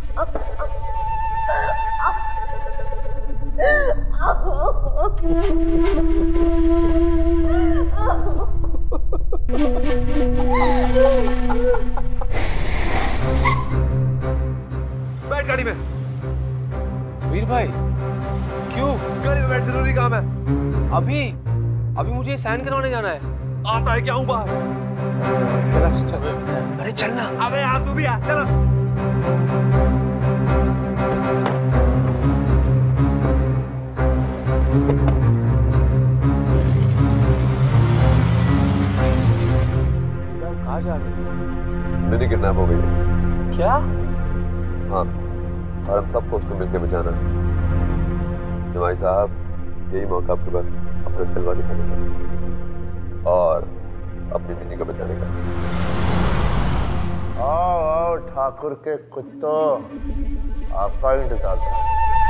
बैठ गाड़ी में। वीर भाई क्यों? गाड़ी में बैठ, जरूरी काम है। अभी अभी मुझे साइन करवाने जाना है। आता है क्या हूँ बाहर? चल। अरे चलना। अबे यार तू भी आ, चलो। कहाँ जा रहे हो? मेरी किडनैप हो गई है। क्या? हाँ, और अब सबको उसको मिलकर बचाना है। जमाई साहब, यही मौका आपके पास अपना जलवा दिखाने का और अपनी मिनी को बचाने का। आओ आओ ठाकुर के कुत्तों, आपका इंतजार था।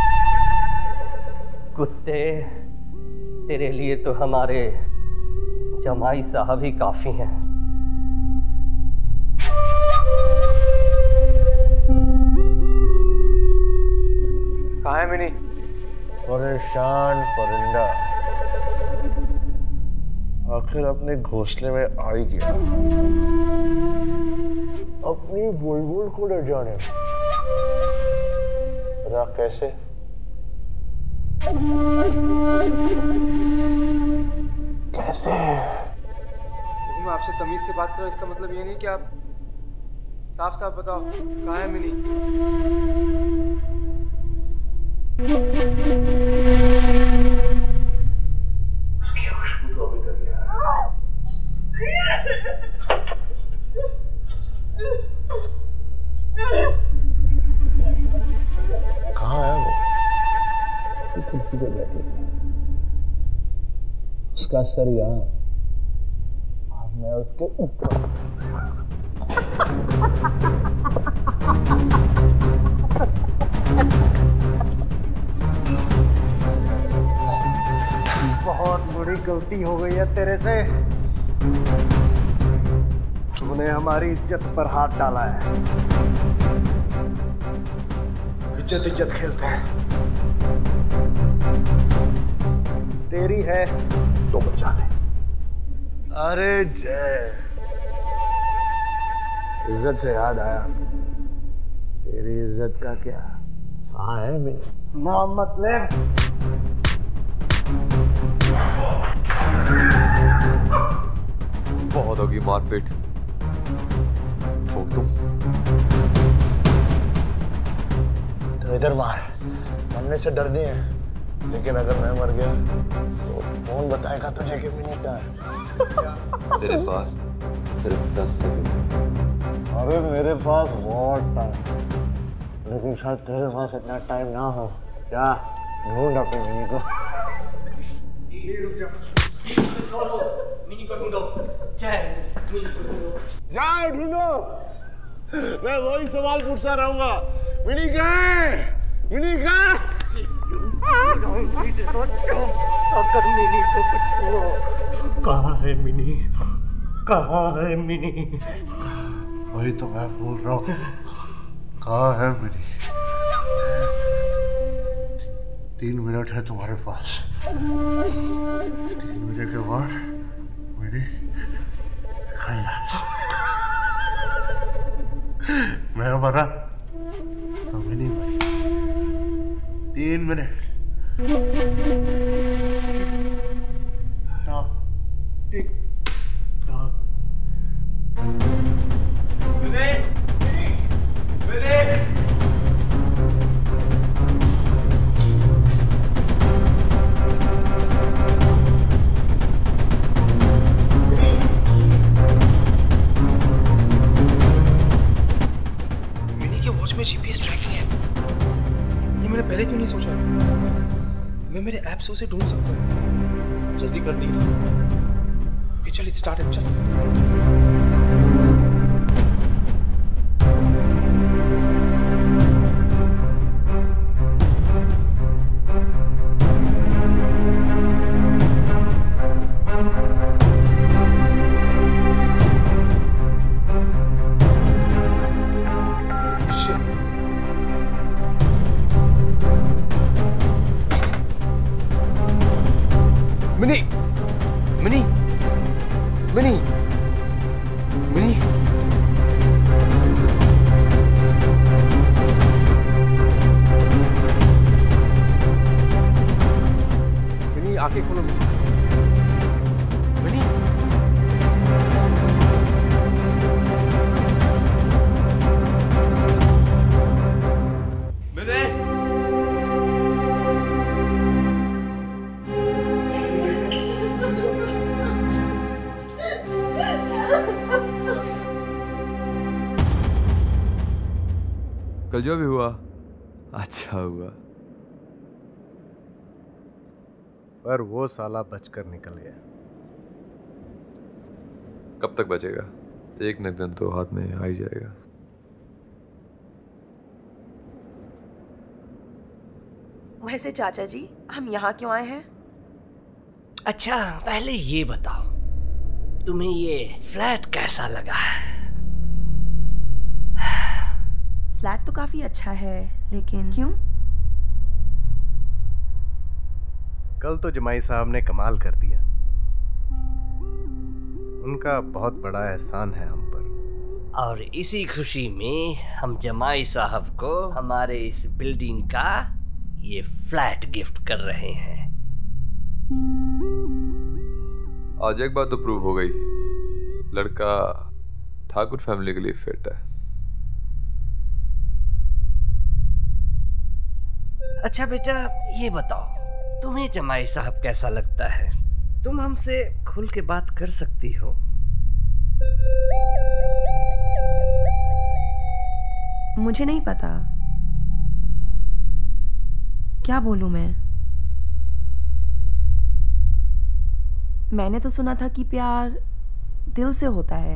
कुत्ते, तेरे लिए तो हमारे जमाई साहब ही काफी हैं। कहाँ है मिनी? परेशान परिंदा आखिर अपने घोंसले में आ ही गया, अपनी बुलबुल को ले जाने। पता कैसे? कैसे? लेकिन मैं आपसे तमीज से बात कर रहा हूँ, इसका मतलब ये नहीं कि आप साफ साफ बताओ कहाँ है मिनी? खुशबू तो अभी तक कहाँ है वो? कुर्सी पे बैठी थी, उसका सर यहाँ, मैं उसके ऊपर। गलती हो गई है तेरे से। तूने हमारी इज्जत पर हाथ डाला है। इज्जत इज्जत खेलते हैं। तेरी है तो बचा ले। अरे जय, इज्जत से याद आया, तेरी इज्जत का क्या? कहाँ है मेरी? मोहम्मद ले। बहुत होगी मारपीट, ठोक दूं। तो इधर मार, मरने से डर नहीं है, लेकिन अगर मैं मर गया तो कौन बताएगा तुझे कि मिनी कहाँ है? तेरे पास सिर्फ दस सेकंड। अरे मेरे पास बहुत टाइम, लेकिन शायद तेरे पास इतना टाइम ना हो। क्या ढूंढ अपनी मिनी को। मिनी को ढूंढो। जय मिनी को ढूंढो। जाओ ढूंढो। मैं वही सवाल पूछता रहूंगा, मिनी कहाँ है? मिनी कहाँ? कहाँ है मिनी? कहाँ है मिनी? वही तो मैं बोल रहा हूँ, कहाँ है मिनी? तीन मिनट है तुम्हारे पास। तीन मिनट के बाद मिनी खल्लास। मैं मरा तो मिनी मरी। तीन minute. Tock tick tock. Vinay, Vinay. में जीपीएस ट्रैकिंग है। ये मैंने पहले क्यों नहीं सोचा? मैं मेरे ऐप से उसे ढूंढ सकता हूँ। जल्दी कर दी। ओके चल, इट्स स्टार्ट। चल। मिनी, मिनी, मिनी, मिनी। मिनी आंखें खोलो। मिनी, मिनी। कल जो भी हुआ अच्छा हुआ, पर वो साला बचकर निकल गया। कब तक बचेगा? एक न दिन तो हाथ में आ ही जाएगा। वैसे चाचा जी, हम यहाँ क्यों आए हैं? अच्छा पहले ये बताओ, तुम्हें ये फ्लैट कैसा लगा? फ्लैट तो काफी अच्छा है, लेकिन क्यों? कल तो जमाई साहब ने कमाल कर दिया। उनका बहुत बड़ा एहसान है हम पर। और इसी खुशी में हम जमाई साहब को हमारे इस बिल्डिंग का ये फ्लैट गिफ्ट कर रहे हैं। आज एक बात तो प्रूव हो गई, लड़का ठाकुर फैमिली के लिए फिट है। अच्छा बेटा ये बताओ, तुम्हें जमाई साहब कैसा लगता है? तुम हमसे खुल के बात कर सकती हो। मुझे नहीं पता क्या बोलूं मैं। मैंने तो सुना था कि प्यार दिल से होता है,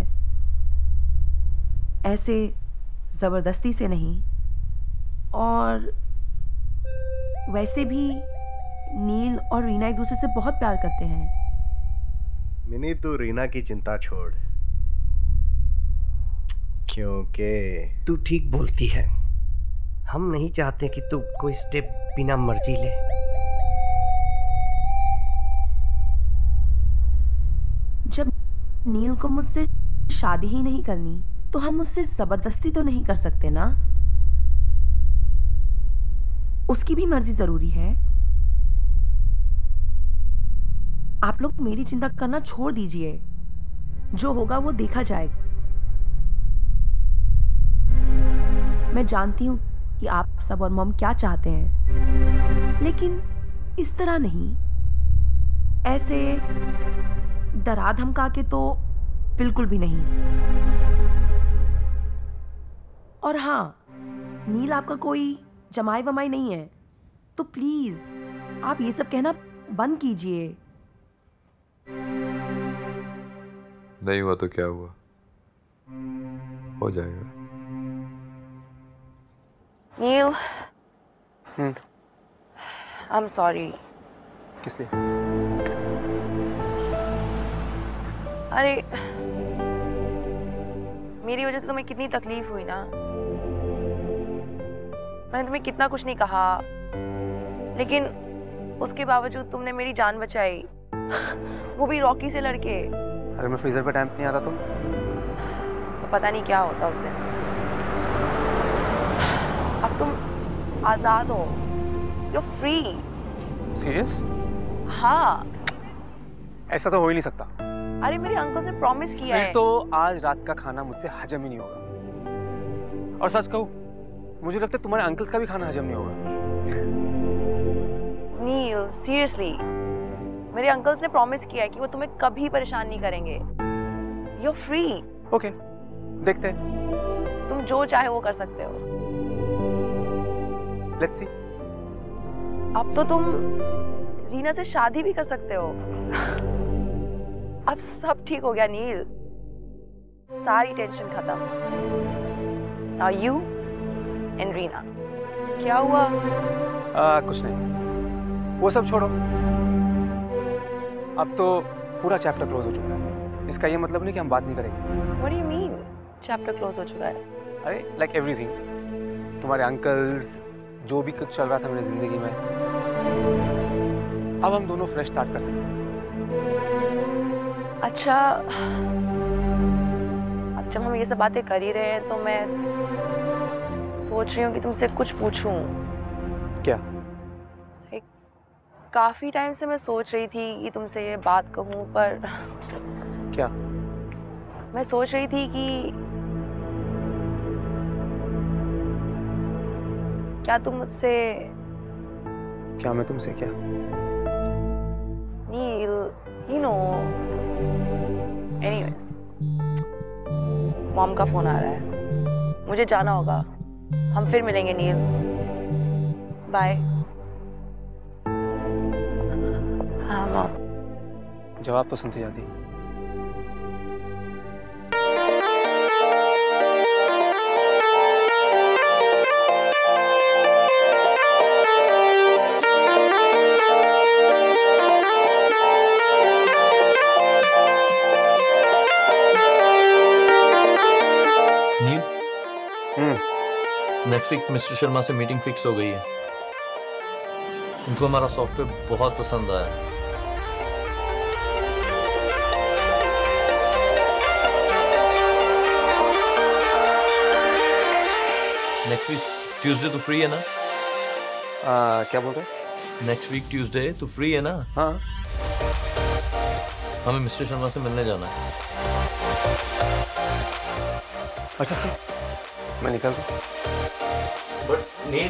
ऐसे जबरदस्ती से नहीं। और वैसे भी नील और रीना एक दूसरे से बहुत प्यार करते हैं। मिनी तू रीना की चिंता छोड़, क्योंकि तू ठीक बोलती है। हम नहीं चाहते कि तू कोई स्टेप बिना मर्जी ले। जब नील को मुझसे शादी ही नहीं करनी तो हम उससे जबरदस्ती तो नहीं कर सकते ना। उसकी भी मर्जी जरूरी है। आप लोग मेरी चिंता करना छोड़ दीजिए, जो होगा वो देखा जाएगा। मैं जानती हूं कि आप सब और मॉम क्या चाहते हैं, लेकिन इस तरह नहीं, ऐसे डरा धमका के तो बिल्कुल भी नहीं। और हाँ, नील आपका कोई जमाई वमाई नहीं है, तो प्लीज आप ये सब कहना बंद कीजिए। नहीं हुआ तो क्या हुआ, हो जाएगा। Neel, I am sorry. किस लिए? अरे मेरी वजह से तुम्हें कितनी तकलीफ हुई ना। मैंने तुम्हें कितना कुछ नहीं कहा, लेकिन उसके बावजूद तुमने मेरी जान बचाई, वो भी रॉकी से लड़के। अगर मैं फ्रीजर पे टाइम नहीं आता तो तो पता नहीं क्या होता उस दिन। अब तुम आजाद हो, यू आर फ्री। सीरियस? हाँ। ऐसा तो हो ही नहीं सकता। अरे मेरे अंकल से प्रॉमिस किया फिर है। तो आज रात का खाना मुझसे हजम ही नहीं होगा। और सच कहूं, मुझे लगता है तुम्हारे अंकल्स का भी खाना हजम नहीं होगा। नील, सीरियसली, मेरे अंकल्स ने प्रॉमिस किया है कि वो तुम्हें कभी परेशान नहीं करेंगे। You are free. ओके, देखते हैं। तुम जो चाहे वो कर सकते हो। Let's see. अब तो तुम रीना से शादी भी कर सकते हो। अब सब ठीक हो गया नील, सारी टेंशन खत्म। Now you and Reena. क्या हुआ? आ, कुछ नहीं, वो सब छोड़ो। अब तो पूरा चैप्टर क्लोज हो चुका है। इसका ये मतलब नहीं कि हम बात नहीं करेंगे। What do you mean? Chapter close हो चुका है? अरे लाइक एवरीथिंग, तुम्हारे अंकल्स, जो भी कुछ चल रहा था मेरी जिंदगी में, अब हम दोनों फ्रेश स्टार्ट कर सकते हैं। अच्छा, अब जब हम ये सब बातें कर ही रहे हैं तो मैं सोच रही हूँ कि तुमसे कुछ पूछूं। क्या? एक काफी टाइम से मैं सोच रही थी कि तुमसे ये बात कहूँ, पर क्या? मैं सोच रही थी कि क्या तुम मुझसे क्या मैं तुमसे क्या? Neel, you know. Anyways, mom का फोन आ रहा है, मुझे जाना होगा। हम फिर मिलेंगे नील। बाय। हाँ मॉम। जवाब तो सुनती जाती। नेक्स्ट वीक मिस्टर शर्मा से मीटिंग फिक्स हो गई है। उनको हमारा सॉफ्टवेयर बहुत पसंद आया। नेक्स्ट वीक ट्यूसडे तो फ्री है ना? आ, क्या बोल रहे? नेक्स्ट वीक ट्यूसडे तो फ्री है ना? हाँ। हमें मिस्टर शर्मा से मिलने जाना है। अच्छा सर, मैं निकल दूं? बट नील,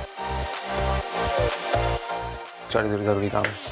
चलिए जरूरी काम है।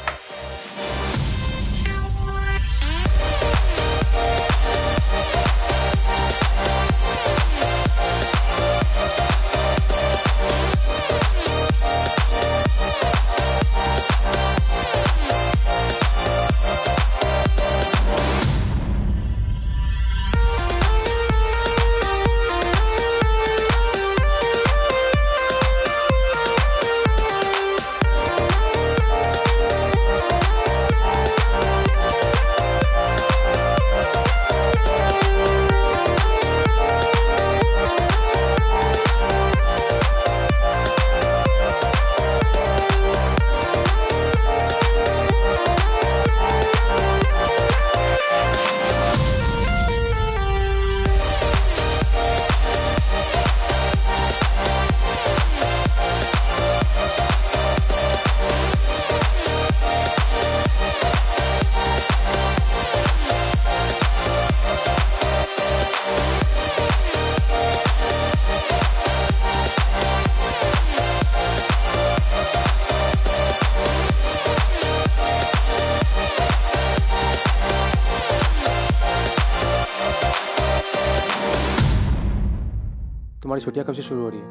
तुम्हारी छुट्टियां कब से शुरू हो रही है?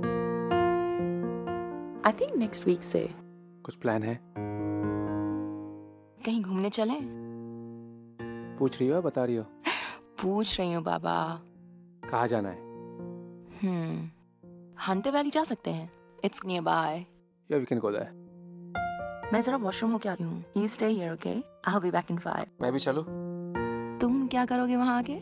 आई थिंक नेक्स्ट वीक से। कुछ प्लान है? कहीं घूमने चलें? पूछ रही हो या बता रही हो? पूछ रही हूँ बाबा। कहाँ जाना है? हम्म हंटर वैली जा सकते हैं। It's nearby. या वी कैन गो देयर। मैं जरा वॉशरूम होके आती हूँ। You stay here, okay? I will be back in five. मैं भी चलूं? तुम क्या करोगे वहां आके?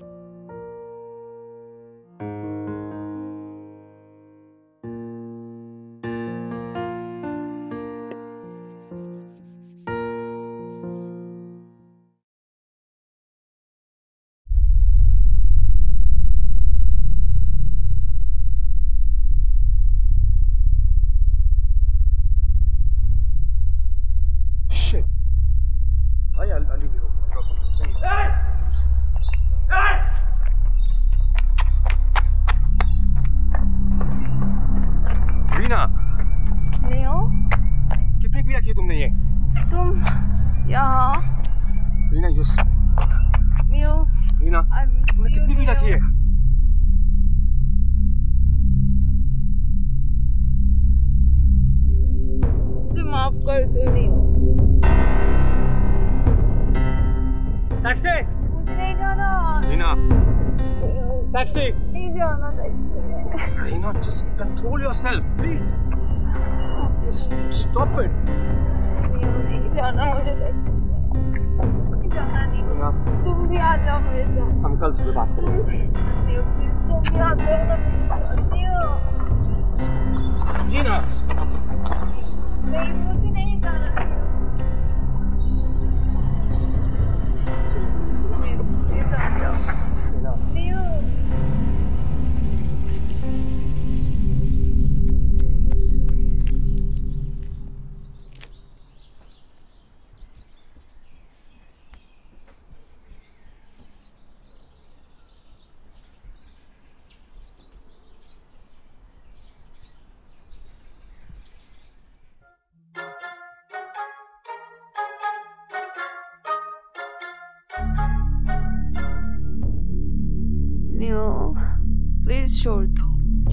प्लीज छोड़ दो।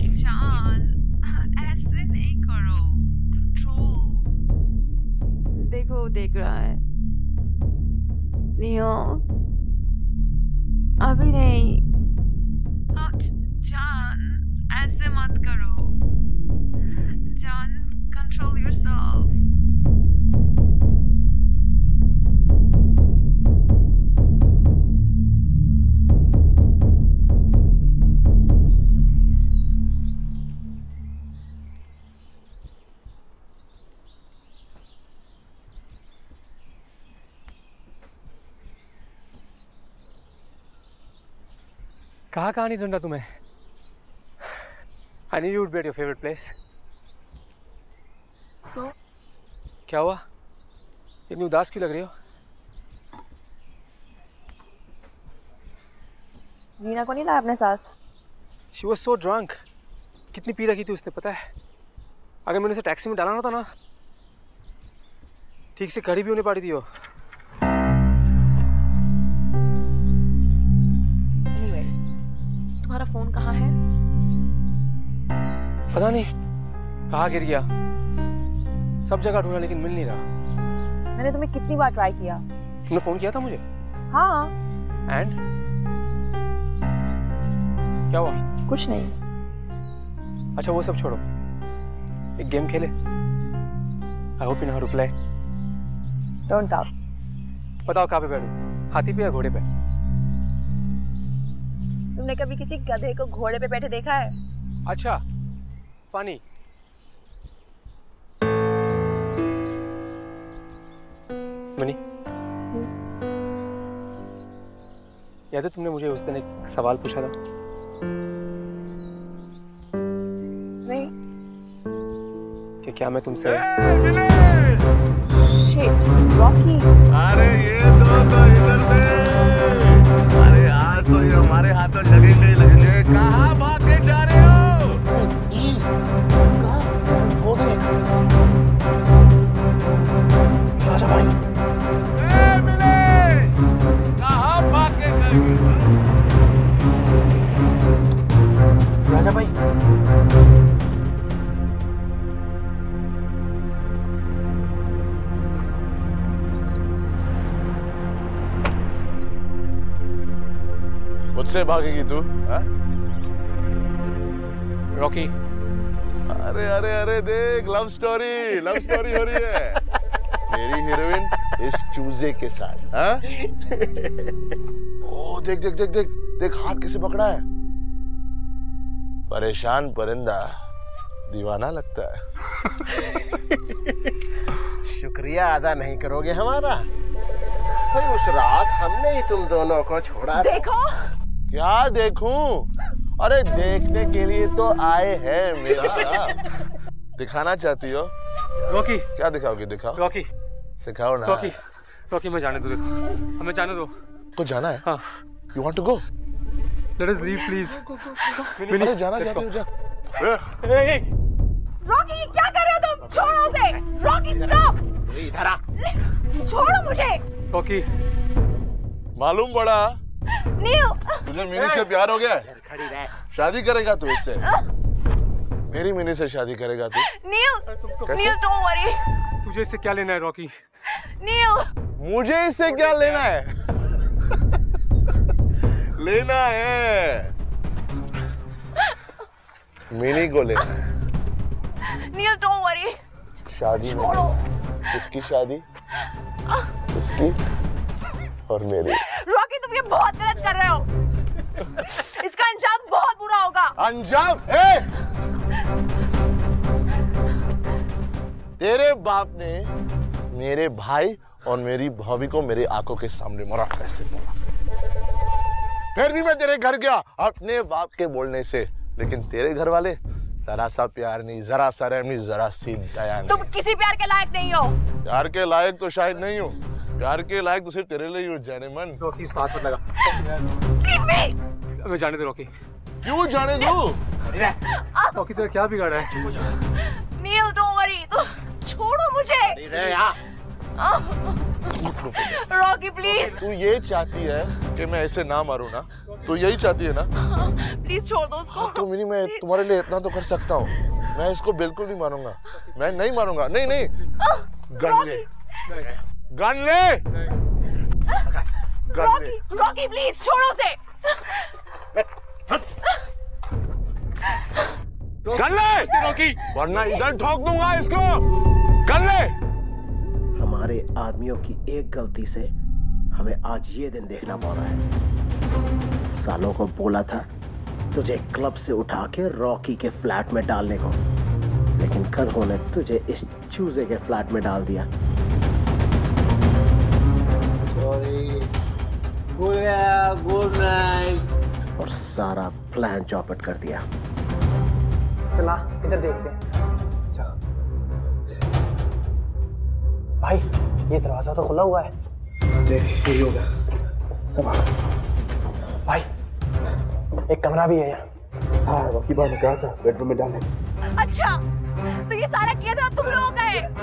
जान ऐसे नहीं करो। कंट्रोल। देखो देख रहा है। नियो अभी नहीं। जान ऐसे मत करो। जान कंट्रोल योरसेल्फ। कहाँ कहाँ नहीं ढूंढा तुम्हें? I knew you would be at your favorite place. So? क्या हुआ? इतनी उदास क्यों लग रही हो? वीना को नहीं लाया अपने साथ? She was so drunk. कितनी पी रखी थी उसने पता है? अगर मैंने उसे टैक्सी में डाला ना था ना, ठीक से खड़ी भी होने पाती थी वो। तुम्हारा फोन कहाँ है? पता नहीं कहाँ गिर गया। सब जगह ढूंढा लेकिन मिल नहीं रहा। मैंने तुम्हें कितनी बार ट्राई किया। तुमने फोन किया था मुझे? हाँ। एंड क्या हुआ? कुछ नहीं। अच्छा वो सब छोड़ो, एक गेम खेले। I hope you know how to play. Don't talk. बताओ कहाँ पे बैठूं, हाथी पे या घोड़े पे? तुमने कभी किसी गधे को घोड़े पे बैठे देखा है? अच्छा फनी। मनी याद है तुमने मुझे उस दिन एक सवाल पूछा था? नहीं। कि क्या मैं तुमसे शिट रॉकी। अरे ये दो तो इधर थे। अरे आज तो ये हमारे हाथों लगेंगे ही लगेंगे। कहाँ भाग के जा रहे हो? वो गए राजा भाई। ए मिले, कहाँ भाग के जाएंगे? राजा भाई मुझसे भागेगी तू? रॉकी। अरे अरे अरे देख, लव स्टोरी लव स्टोरी हो रही है मेरी हीरोइन इस चूजे के साथ। हाँ? ओ देख देख देख देख देख हाथ कैसे पकड़ा है। परेशान परिंदा दीवाना लगता है। शुक्रिया अदा नहीं करोगे हमारा? भाई उस रात हमने ही तुम दोनों को छोड़ा। देखो। क्या देखूं? अरे देखने के लिए तो आए हैं मेरे साथ। दिखाना चाहती हो? रॉकी। क्या दिखाओगी? दिखाओ। रॉकी। दिखाओ ना। रॉकी। रॉकी मैं जाने दो, देखो हमें जाने दो। को जाना है? हाँ। You want to go? Let us leave, please. अरे जाना चाहते हो जा। रॉकी क्या कर रहे हो तुम? छोड़ो उसे। Rocky stop. इधर आ। छोड़ो मुझे। रॉकी। मालूम पड़ा नील। तुझे मिनी से प्यार हो गया? शादी करेगा तू इससे? मेरी मिनी से शादी करेगा तू? नील। Neel don't worry. तुझे इससे क्या लेना है रॉकी? नील। मुझे इससे क्या लेना है? लेना है मिनी को लेना है। Neel don't worry. शादी छोड़ो। उसकी शादी उसकी और मेरी। रॉकी तुम ये बहुत गलत कर रहे हो। इसका अंजाम बहुत बुरा होगा। अंजाम? है तेरे बाप ने मेरे भाई और मेरी भाभी को मेरी आंखों के सामने मरा। कैसे मरा? फिर भी मैं तेरे घर गया अपने बाप के बोलने से, लेकिन तेरे घर वाले जरा सा प्यार नहीं, जरा सा रहम नहीं, जरा सी दया नहीं। तुम किसी प्यार के लायक नहीं हो। प्यार के लायक तो शायद नहीं हूँ, प्यार के लायक तो सिर्फ तेरे लिए ही हो जाने मन। रॉकी इसका हाथ मत लगा। हमें जाने दे रॉकी। क्यों जाने दूं? रॉकी तेरा क्या बिगाड़ा है? Neel don't worry. तो छोड़ो मुझे। Rocky please. तू ये चाहती है कि मैं ऐसे ना मारूं ना? तू यही चाहती है ना? प्लीज छोड़ दो उसको। तो मिनी मैं तुम्हारे लिए इतना तो कर सकता हूँ, मैं इसको बिल्कुल नहीं मारूंगा। मैं नहीं मारूंगा। नहीं नहीं गन ले, गन ले, गन ले। रॉकी प्लीज छोड़ो उसे। गन ले रॉकी, वरना इधर ठोक दूंगा इसको। गन ले। हमारे आदमियों की एक गलती से हमें आज ये दिन देखना पड़ रहा है। सालों को बोला था तुझे क्लब से उठा के रॉकी के फ्लैट में डालने को, लेकिन कदमों ने तुझे इस चूजे के फ्लैट में डाल दिया। Good night. और सारा प्लान चौपट कर दिया। चला इधर देखते हैं। भाई ये दरवाजा तो खुला हुआ है। देख यही होगा। सब भाई एक कमरा भी है यहाँ। हाँ रॉकी भाई ने कहा था बेडरूम में डालने। अच्छा तो ये सारा किया था तुम लोगों का है।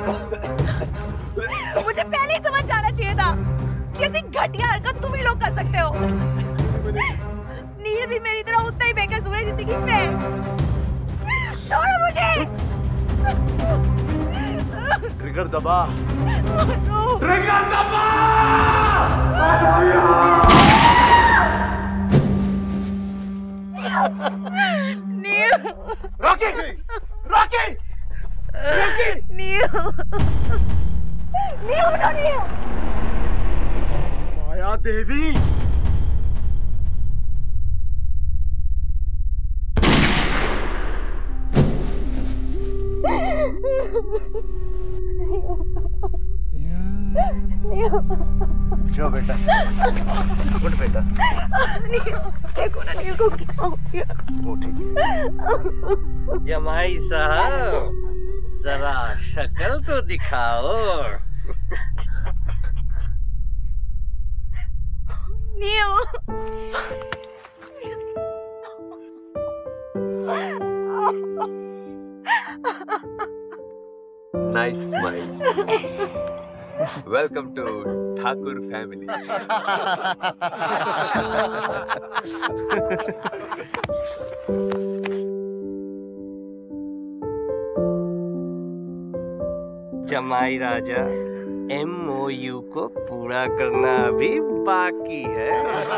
मुझे पहले ही समझ जाना चाहिए था कि ऐसी घटिया हरकत तुम ही लोग कर सकते हो। नील भी मेरी तरह उतना ही बेकस हुआ है जिंदगी में। छोड़ो मुझे। ट्रिगर दबा। ट्रिगर दबा। Neel. Rocky, Rocky, Rocky. Neel. Neel उठो नील। माया देवी। जो बेटा, गुड बेटा। देखो ना नील को क्या हो गया। वो ठीक। जमाई साहब जरा शक्ल तो दिखाओ। नील। Nice smile. Welcome to Thakur family. जमाई राजा, एम ओ यू को पूरा करना अभी बाकी है।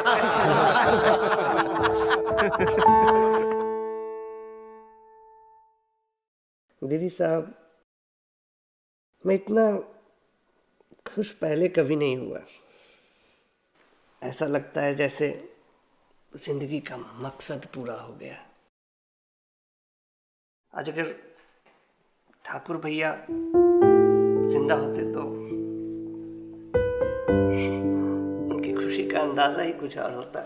दीदी साहब, मैं इतना खुश पहले कभी नहीं हुआ। ऐसा लगता है जैसे जिंदगी का मकसद पूरा हो गया। आज अगर ठाकुर भैया जिंदा होते तो उनकी खुशी का अंदाजा ही कुछ और होता।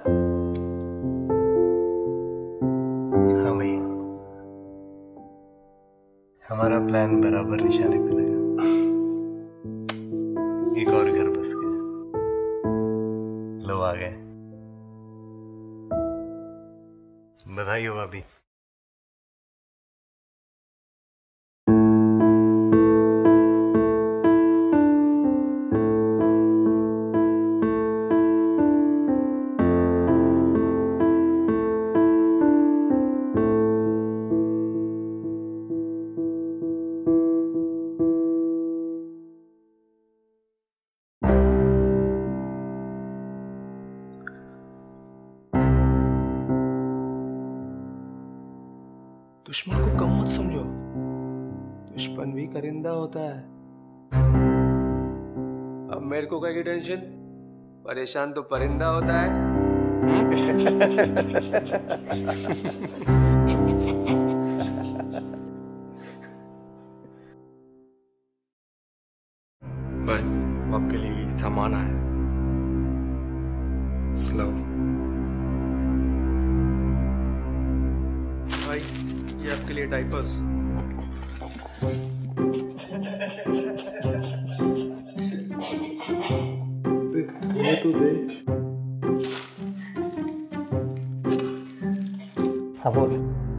हाँ भैया, हमारा प्लान बराबर निशाने पे लगा। एक और घर बस गया, लो आ गए। बधाई हो भाभी। दुश्मन को कम मत समझो, दुश्मन भी करिंदा होता है। अब मेरे को क्या टेंशन, परेशान तो परिंदा होता है। भाई, आपके लिए सामान आया। लो भाई, ये आपके लिए डाइपर्स। ये तो दे। हाँ बोल।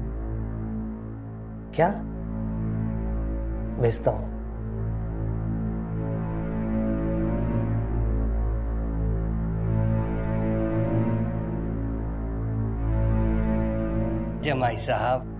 क्या? भेजता हूँ। जमाई साहब,